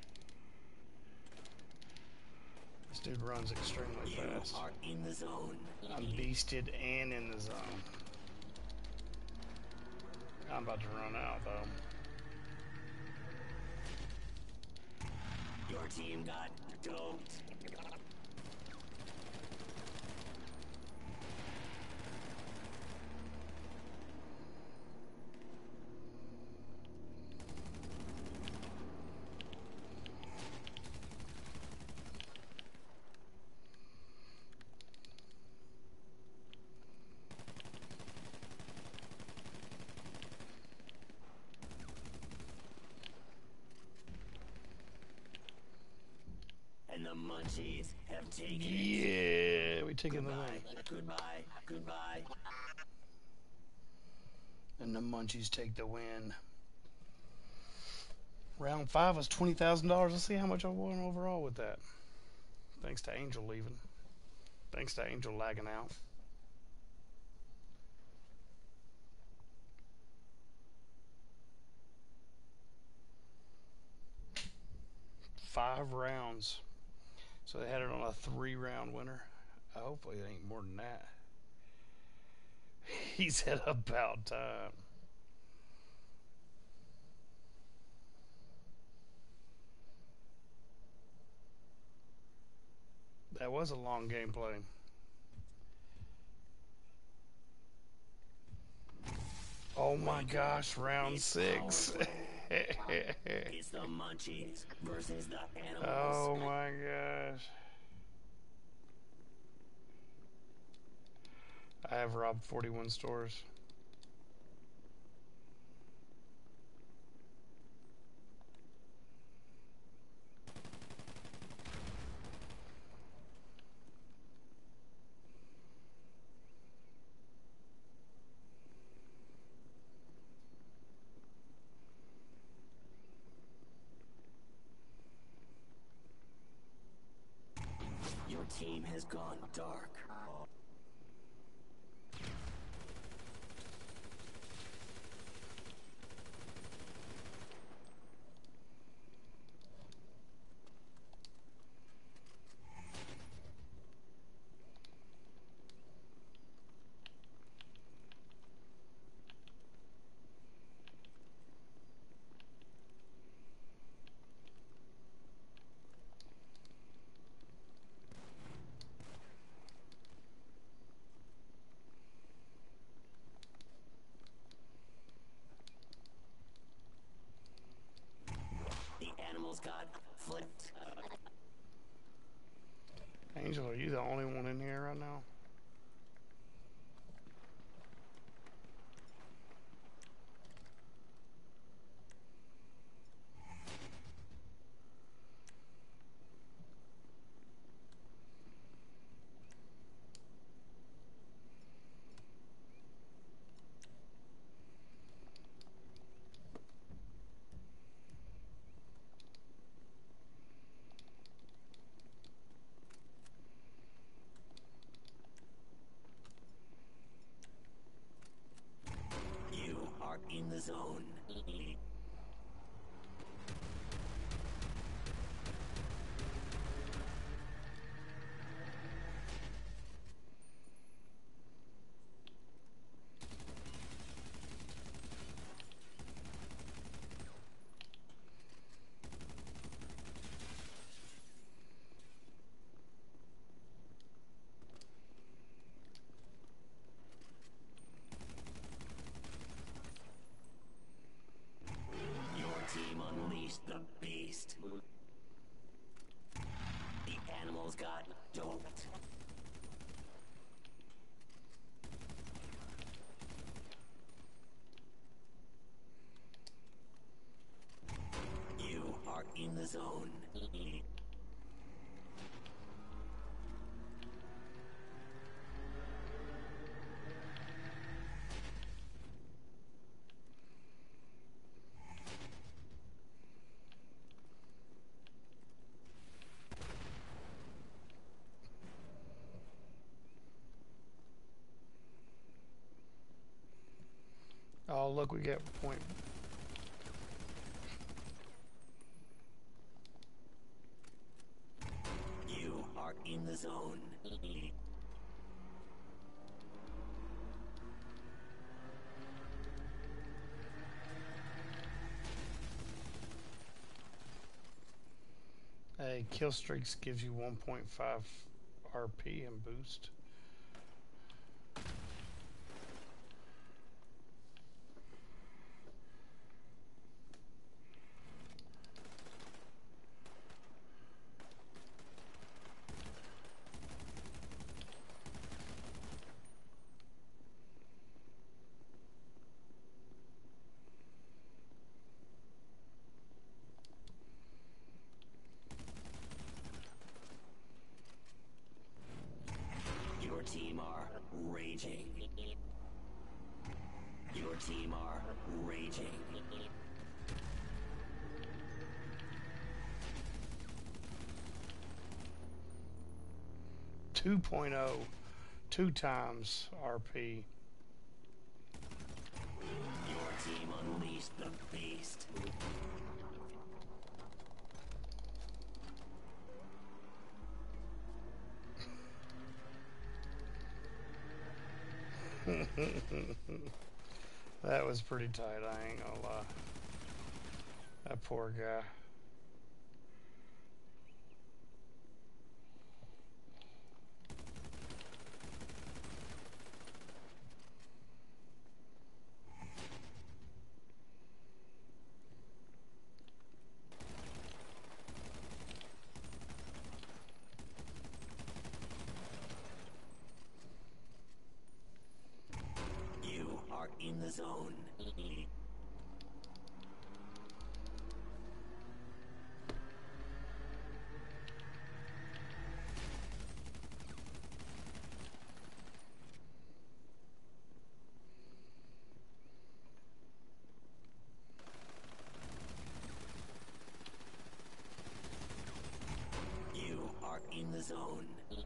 This dude runs extremely You fast. are in the zone. I'm beasted and in the zone. I'm about to run out, though. Your team got doped. And the munchies have taken Yeah, we taking the Goodbye, win. goodbye, goodbye. And the munchies take the win. Round five was twenty thousand dollars. Let's see how much I won overall with that. Thanks to Angel leaving. Thanks to Angel lagging out. Five rounds. So they had it on a three round winner. Hopefully it ain't more than that. He said about time. That was a long gameplay. Oh my gosh, round six. It's the munchies versus the animals. Oh my gosh. I have robbed forty-one stores. Your team has gone dark. The animals got flipped. Angel, are you the only one in here right now? You are in the zone. Your team unleashed the beast. The animals got doped. You are in the zone. Oh, look, we get point. You are in the zone. Hey, kill streaks gives you one point five R P and boost. Your team are raging. Your team are raging. two point oh, two times R P. Your team unleashed the beast. That was pretty tight, I ain't gonna lie. That poor guy. You are in the zone. You are in the zone.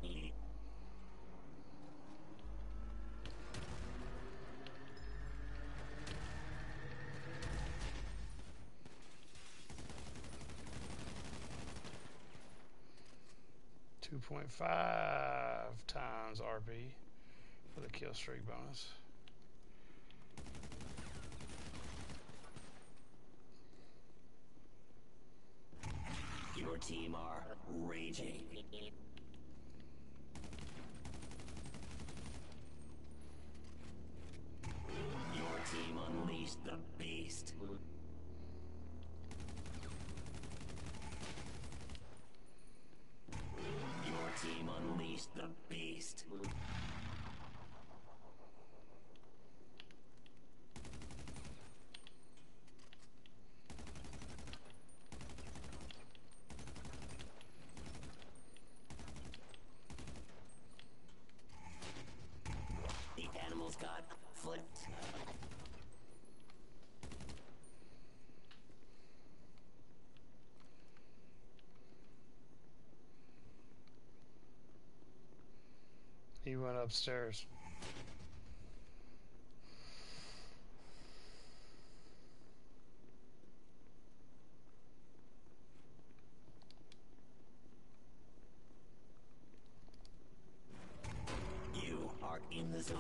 two point five times R P for the kill streak bonus. Your team are raging. Your team unleashed the beast. Your team unleashed the beast. The animals got flipped. He went upstairs. You are in the zone.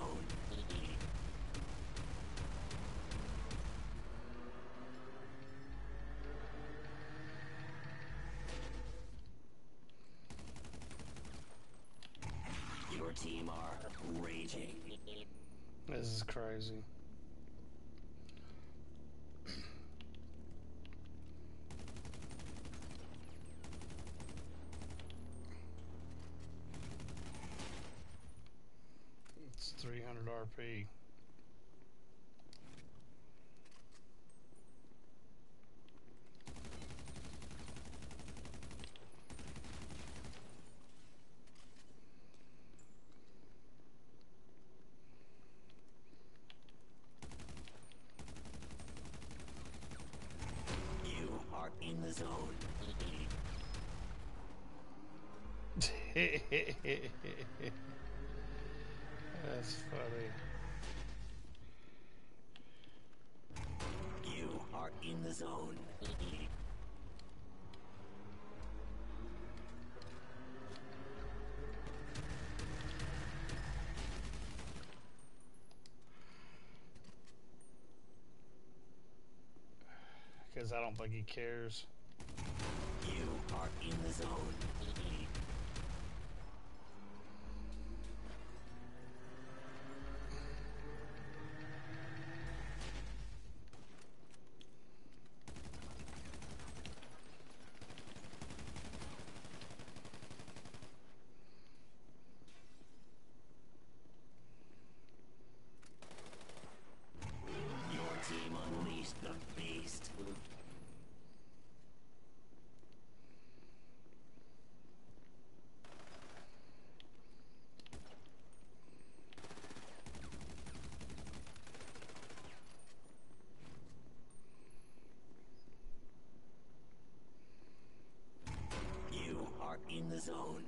Your team are raging. This is crazy. It's three hundred R P. You are in the zone. That's funny. You are in the zone. Because I don't think he cares. You are in the zone. Your team unleashed the beast. You are in the zone.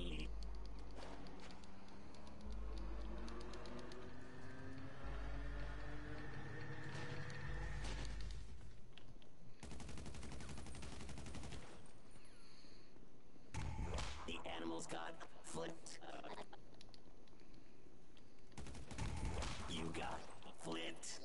The animals got flipped. You got flipped.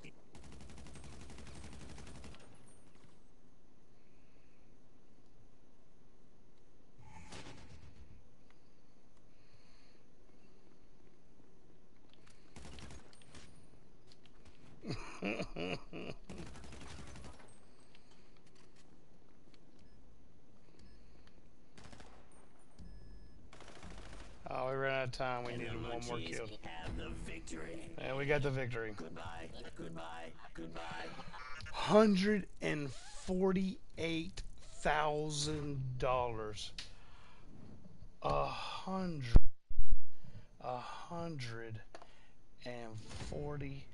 Oh, we ran out of time. We And needed the one more Munchies kill. have the victory. And we got the victory. Goodbye, goodbye, goodbye. Hundred and forty-eight thousand dollars. A hundred. A hundred and forty-eight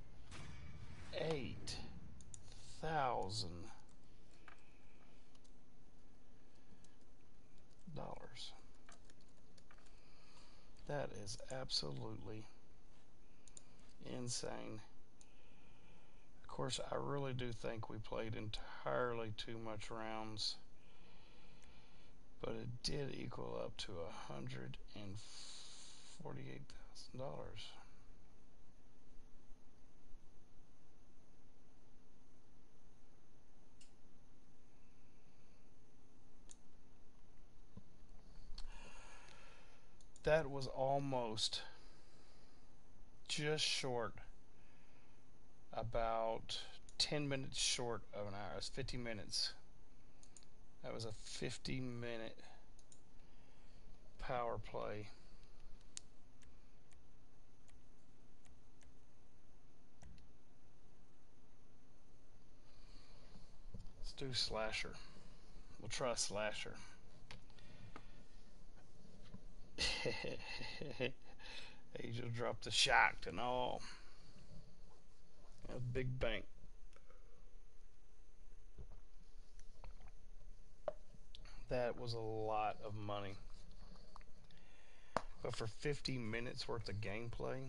thousand dollars. That is absolutely insane. Of course, I really do think we played entirely too much rounds, but it did equal up to a hundred and forty-eight thousand dollars. That was almost just short, about ten minutes short of an hour. It's fifty minutes. That was a fifty minute power play. Let's do slasher. We'll try slasher. Angel dropped the shocked and all. A big bank. That was a lot of money. But for fifty minutes worth of gameplay,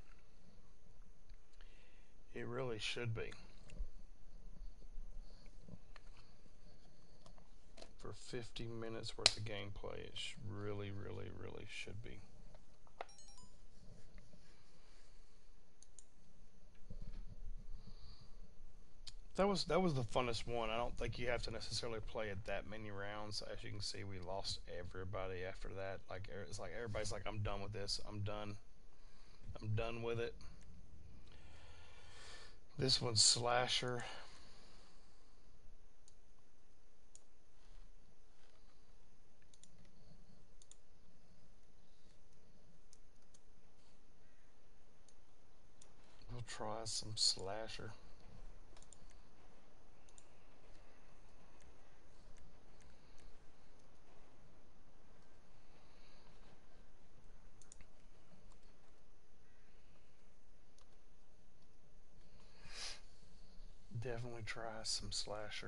it really should be. For fifty minutes worth of gameplay, it really, really, really should be. That was that was the funnest one. I don't think you have to necessarily play it that many rounds. As you can see, we lost everybody after that. Like it's like everybody's like, I'm done with this. I'm done. I'm done with it. This one's slasher. We'll try some slasher. Definitely try some slasher.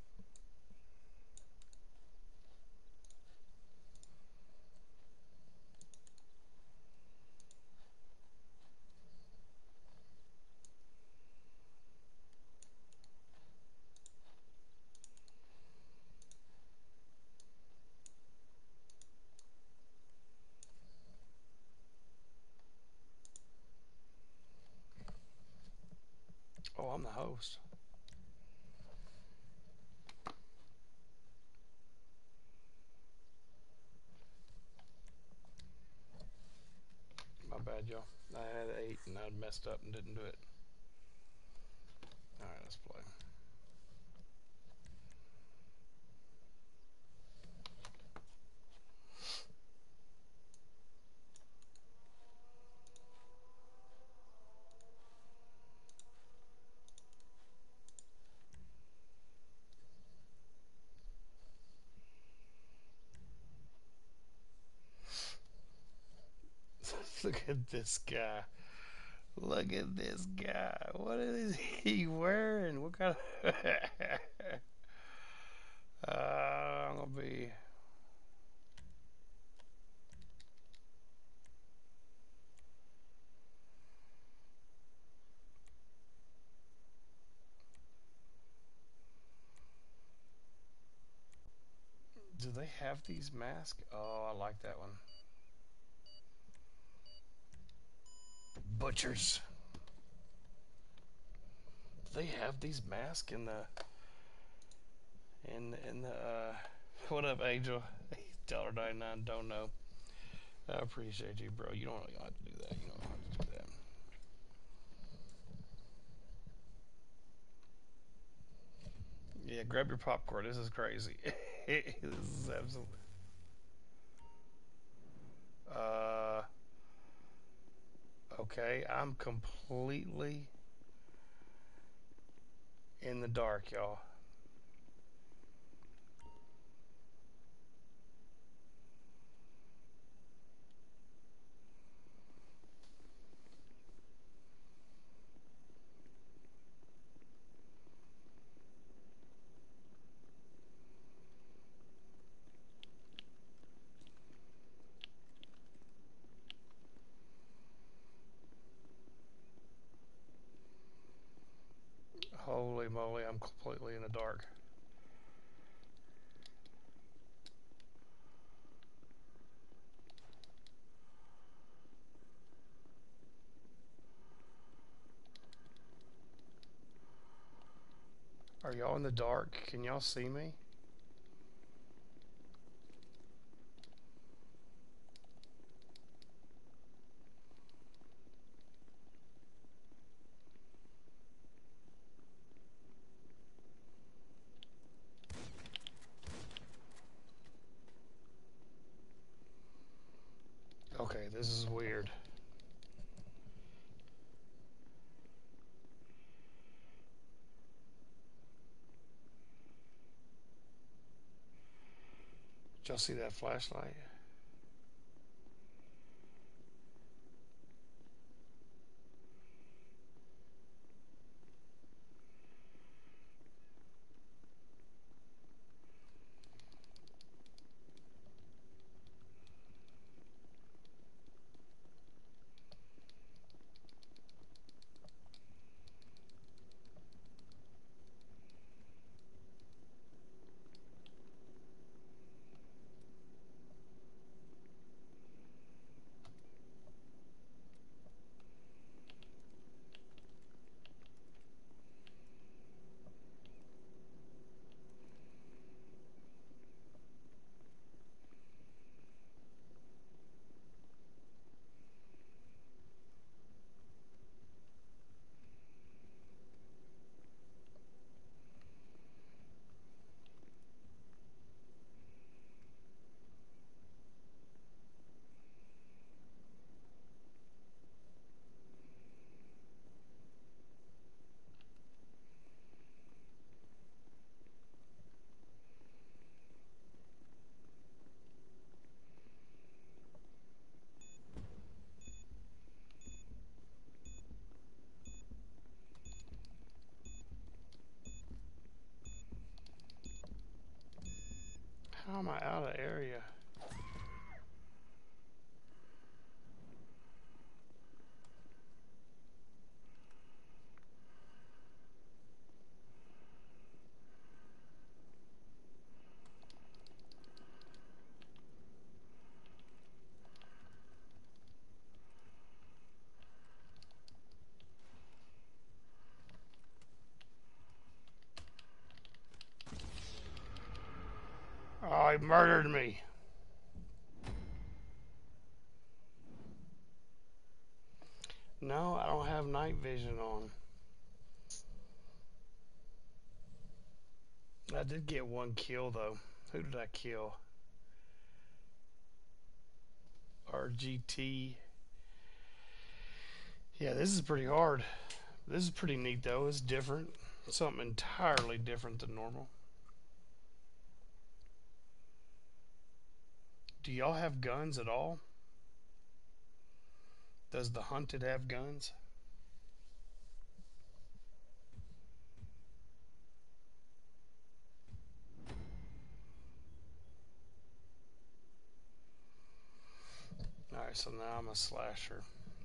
Oh, I'm the host. bad, y'all. I had eight and I messed up and didn't do it. Alright, let's play. Look at this guy. Look at this guy. What is he wearing? What kind of... uh, I'm gonna be... Do they have these masks? Oh, I like that one. Butchers. Do they have these masks in the... In, in the... Uh, what up, Angel? one ninety-nine, don't know. I appreciate you, bro. You don't really have to do that. You don't have to do that. Yeah, grab your popcorn. This is crazy. This is absolutely... Uh... Okay, I'm completely in the dark, y'all. Holy moly, I'm completely in the dark. Are y'all in the dark? Can y'all see me? Okay, this is weird. Did y'all see that flashlight? How am I out of area? Oh, he murdered me. No, I don't have night vision on. I did get one kill though. Who did I kill? R G T. Yeah, this is pretty hard. This is pretty neat though. It's different. Something entirely different than normal. Do y'all have guns at all? Does the hunted have guns? Alright, so now I'm a slasher.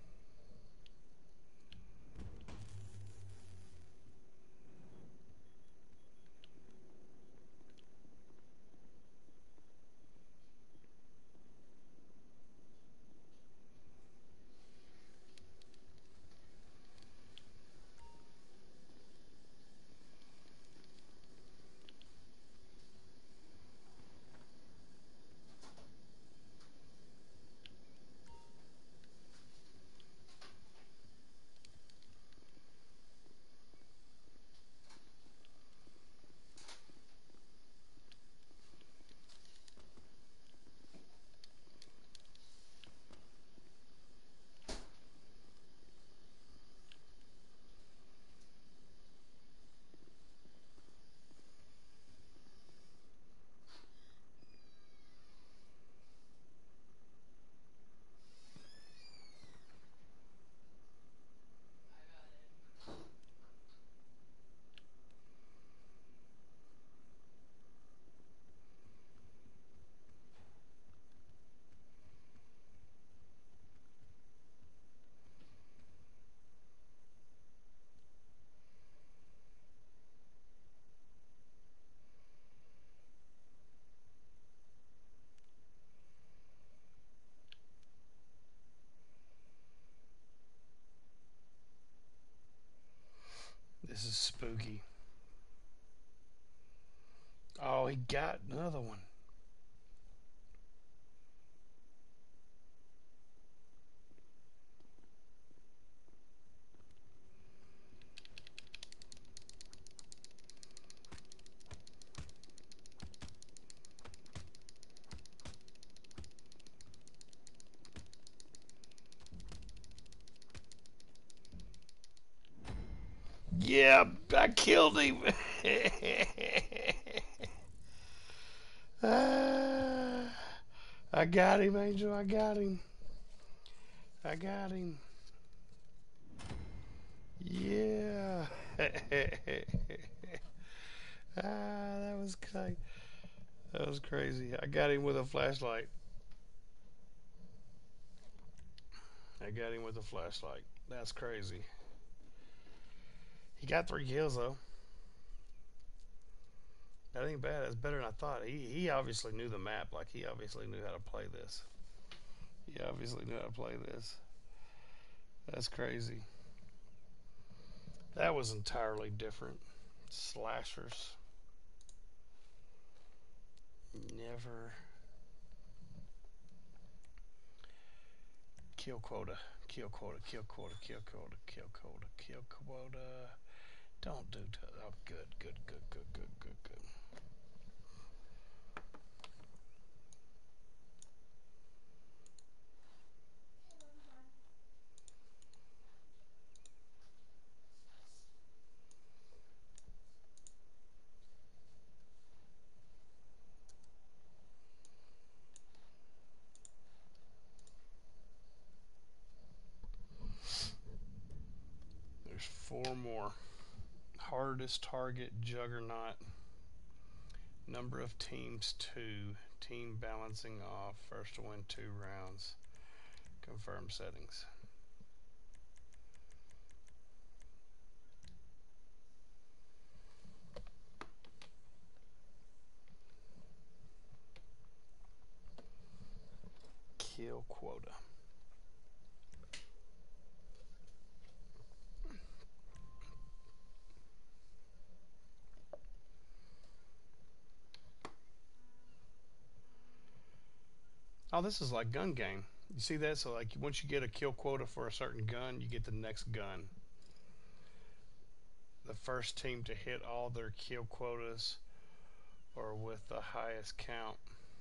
This is spooky. Oh, he got another one. Yeah, I killed him. Ah, I got him, Angel. I got him. I got him. Yeah. Ah, that was crazy. That was crazy. I got him with a flashlight. I got him with a flashlight. That's crazy. He got three kills though. That ain't bad. That's better than I thought. He he obviously knew the map. Like he obviously knew how to play this. He obviously knew how to play this. That's crazy. That was entirely different. Slashers. Never. Kill quota. Kill quota. Kill quota. Kill quota. Kill quota. Kill quota. Don't do. T- oh, good. Good. Good. Good. Good. Good. Good. There's four more. Hardest target, Juggernaut. Number of teams, two. Team balancing off. First to win two rounds. Confirm settings. Kill quota. Oh, this is like gun game. You see that? So like once you get a kill quota for a certain gun, you get the next gun. The first team to hit all their kill quotas or with the highest count.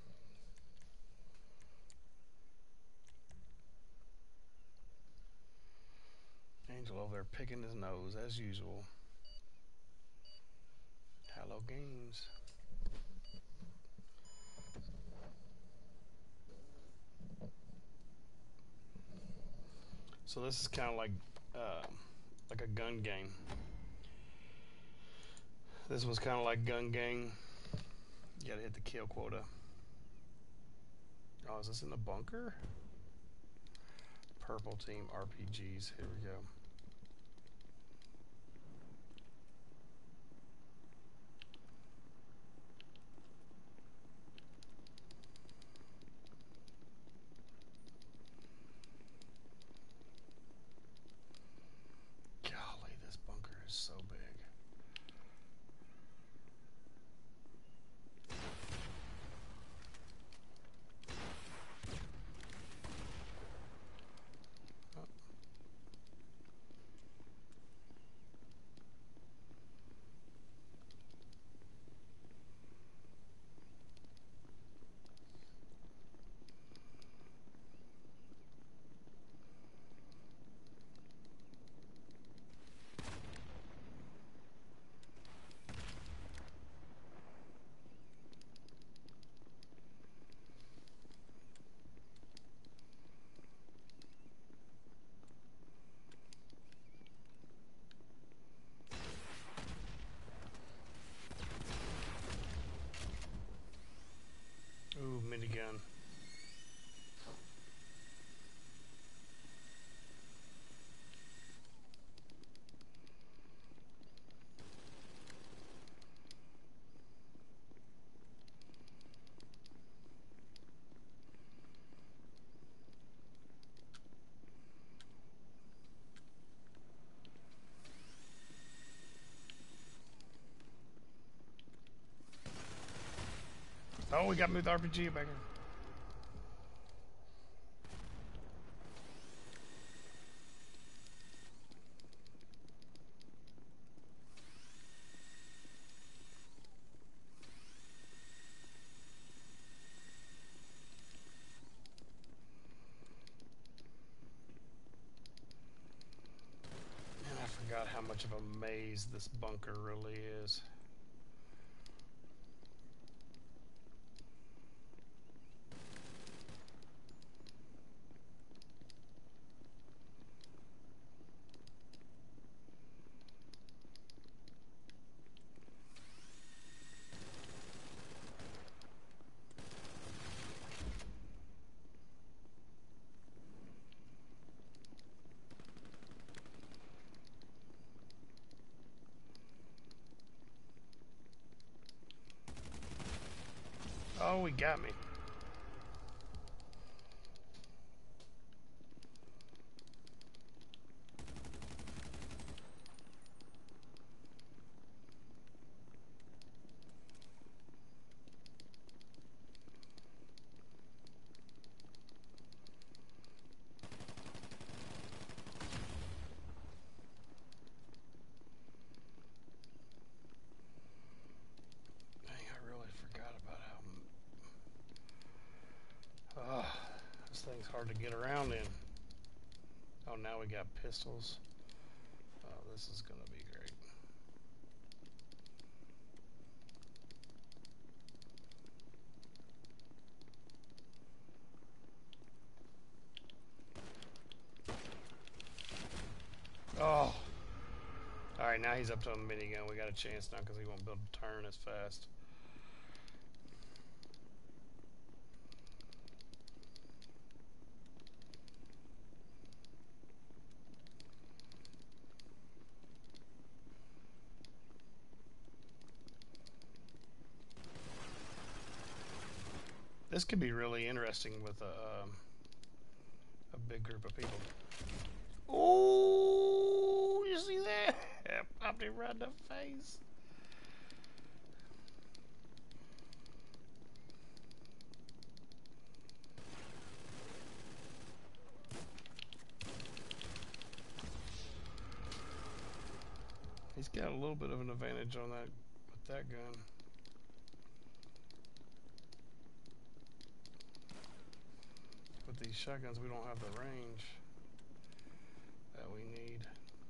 Angel over there picking his nose as usual. Hello Games. So this is kind of like uh, like a gun game. This one's kind of like gun game. You gotta hit the kill quota. Oh, is this in the bunker? Purple team R P Gs. Here we go. Golly, this bunker is so big. Ooh, minigun. Oh, we got me with R P G back here. And I forgot how much of a maze this bunker really is. Oh, he got me. Dang, I really forgot about how... Oh, this thing's hard to get around in. Oh, now we got pistols. Oh, this is gonna be great. Oh. Alright, now he's up to a minigun. We got a chance now because he won't be able to turn as fast. This could be really interesting with a, um, a big group of people. Oh, you see that? Popped him right in the face. He's got a little bit of an advantage on that with that gun. With these shotguns, we don't have the range that we need.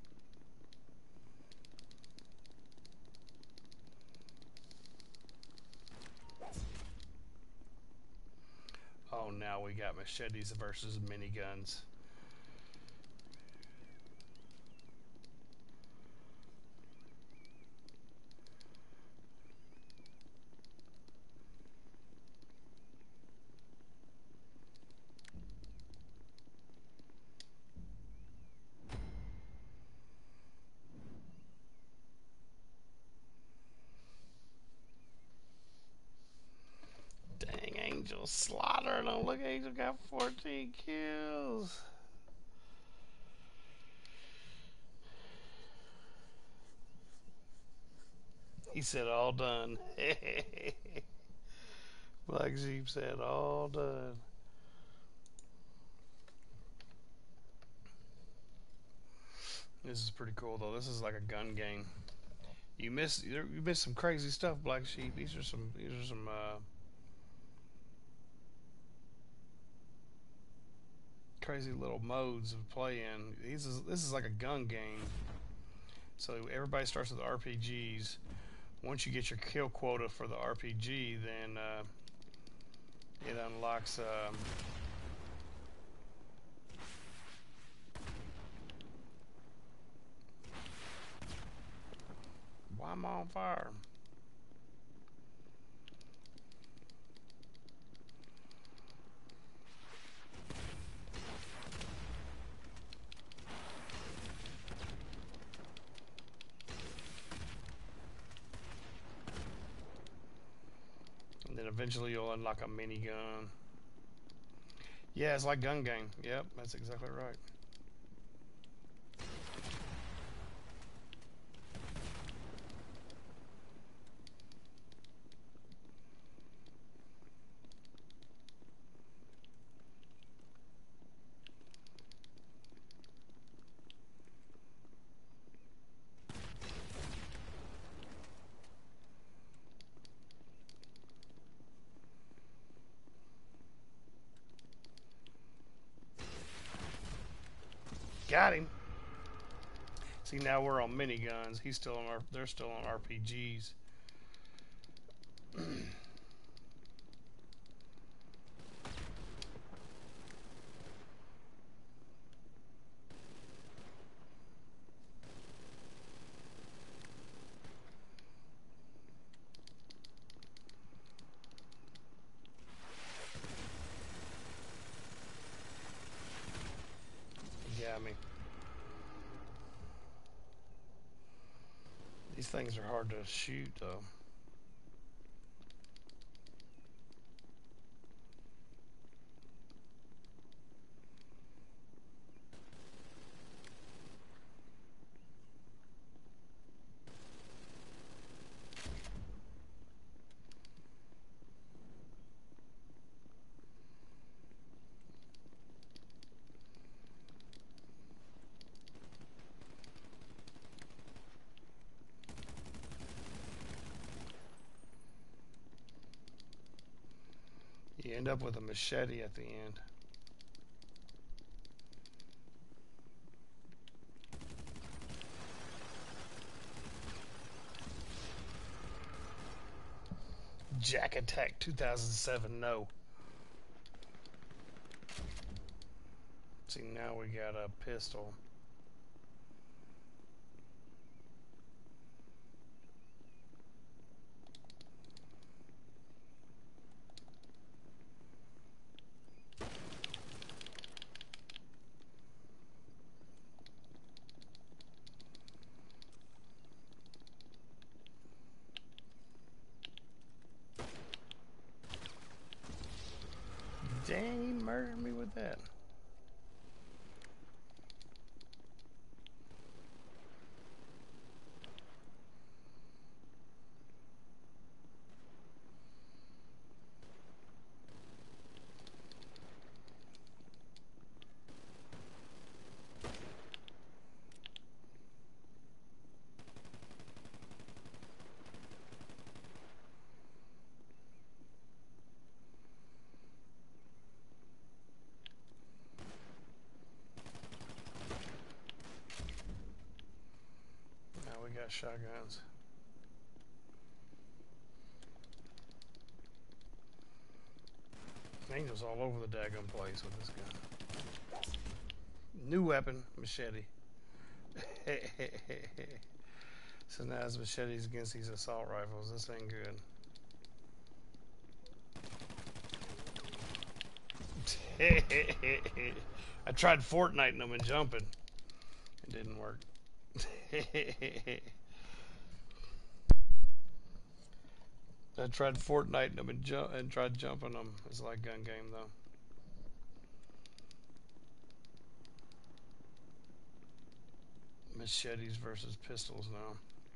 Oh, now we got machetes versus miniguns. Dang, Angel slaughtering them. Look, Angel got fourteen kills. He said all done. Black Sheep said all done. This is pretty cool though. This is like a gun game. You miss you miss some crazy stuff, Black Sheep. These are some these are some uh, crazy little modes of playing. These is this is like a gun game. So everybody starts with the R P Gs. Once you get your kill quota for the R P G, then uh, it unlocks. Um, why am I on fire? And then eventually you'll unlock a minigun. Yeah, it's like gun game. Yep, that's exactly right. Got him. See, now we're on miniguns. He's still on. Our, they're still on R P Gs. He got me. These things are hard to shoot, though. You end up with a machete at the end. Jack Attack two thousand seven, no. See, now we got a pistol. Dang, he murdered me with that. got shotguns. Angel's all over the daggum place with this gun. New weapon, machete. So now it's machetes against these assault rifles. This ain't good. I tried Fortniting them and jumping. It didn't work. I tried Fortniting them and, ju and tried jumping them. It's like gun game though. Machetes versus pistols now.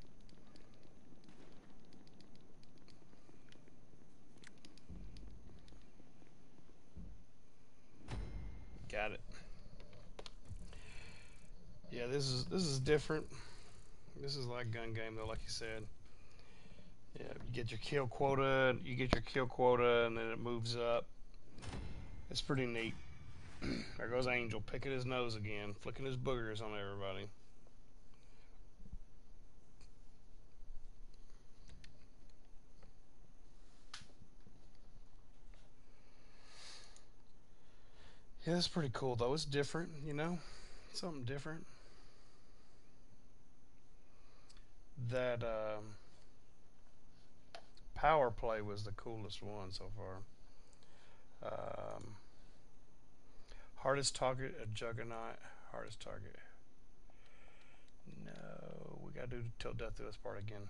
Got it. Yeah, this is this is different. This is like gun game though, like you said. Yeah, you get your kill quota, you get your kill quota, and then it moves up. It's pretty neat. There goes Angel picking his nose again, flicking his boogers on everybody. Yeah, it's pretty cool though. It's different, you know, something different. That um, power play was the coolest one so far. Um, hardest target, a juggernaut. Hardest target. No, we gotta do till death do us part again.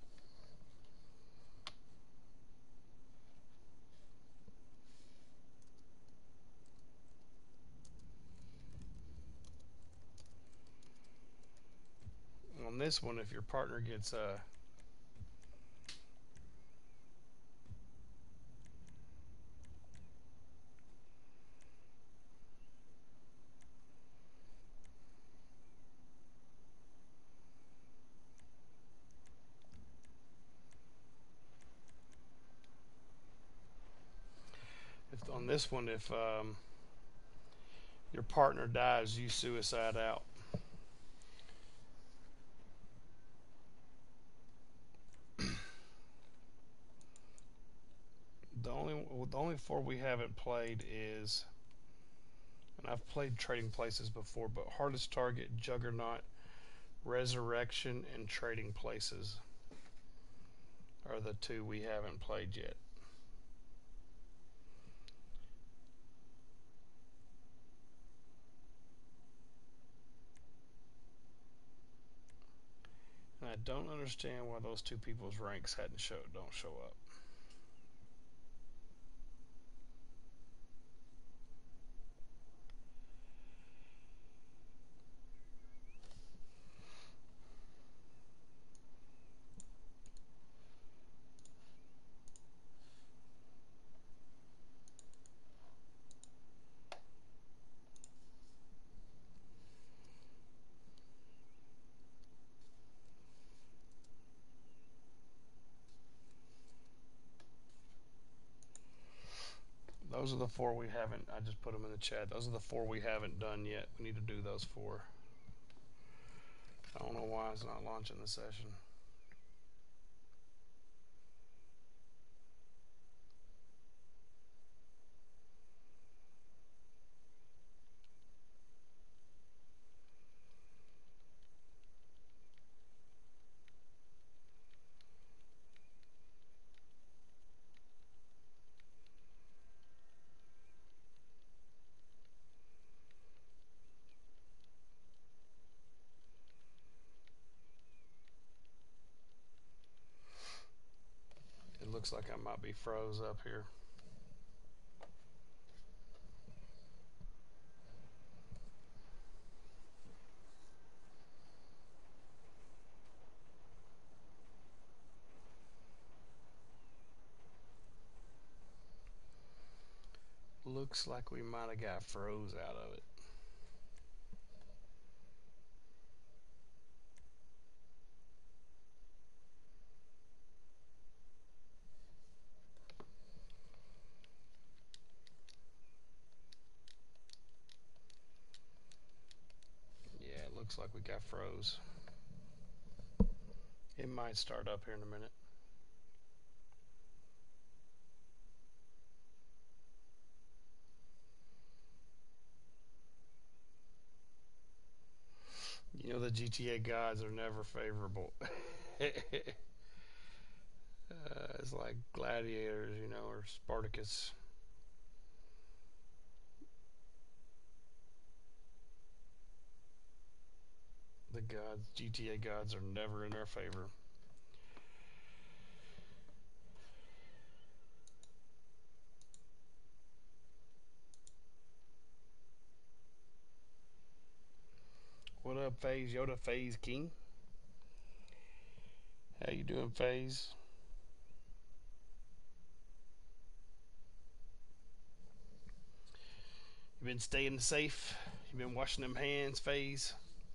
On this one, if your partner gets a uh, if on this one, if um, your partner dies, you suicide out. The only the only four we haven't played is, and I've played Trading Places before, but hardest target, Juggernaut, Resurrection, and Trading Places are the two we haven't played yet. And I don't understand why those two people's ranks hadn't show don't show up. Those are the four we haven't. I just put them in the chat. Those are the four we haven't done yet. We need to do those four. I don't know why it's not launching the session. It looks like I might be froze up here. Looks like we might have got froze out of it. Yeah, it looks like we got froze. It might start up here in a minute. You know the G T A gods are never favorable. uh, it's like gladiators, you know, or Spartacus. The gods, G T A gods, are never in our favor. What up, FaZe? Yoda FaZe King? How you doing, FaZe? You been staying safe? You been washing them hands, FaZe?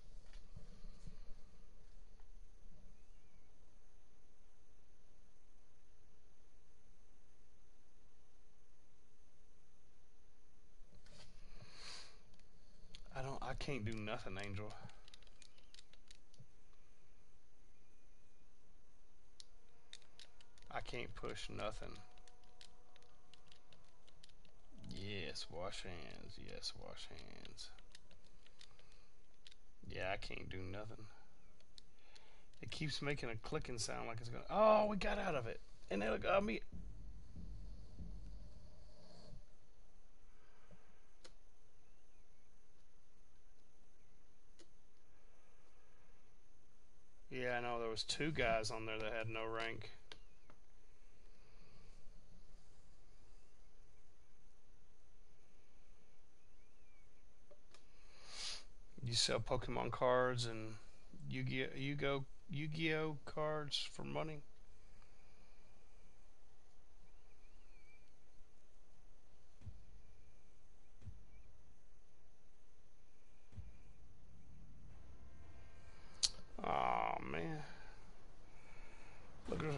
I don't. I can't do nothing, Angel. I can't push nothing. Yes, wash hands. Yes, wash hands. Yeah, I can't do nothing. It keeps making a clicking sound like it's going. Oh, we got out of it, and then look, uh, me. Yeah, I know there was two guys on there that had no rank. You sell Pokemon cards and Yu-Gi-Oh, Yu-Gi-Oh, Yu-Gi-Oh cards for money. Oh man, look at.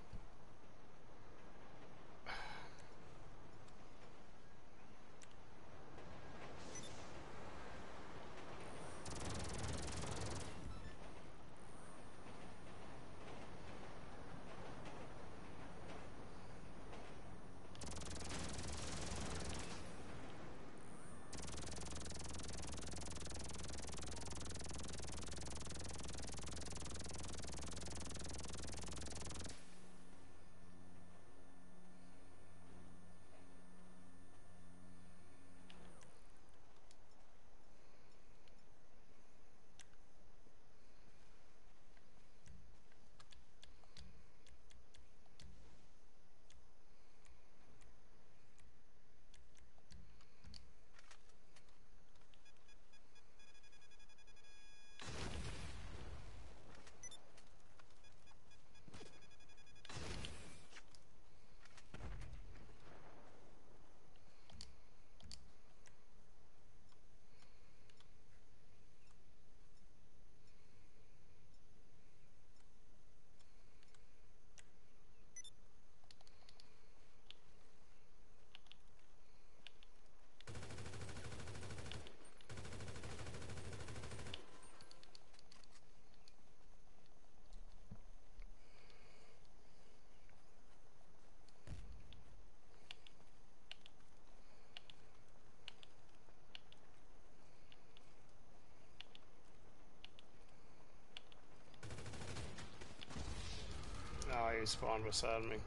Oh, he spawned beside me.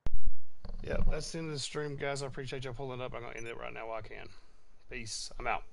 Yep, that's the end of the stream, guys. I appreciate y'all pulling up. I'm gonna end it right now while I can. Peace. I'm out.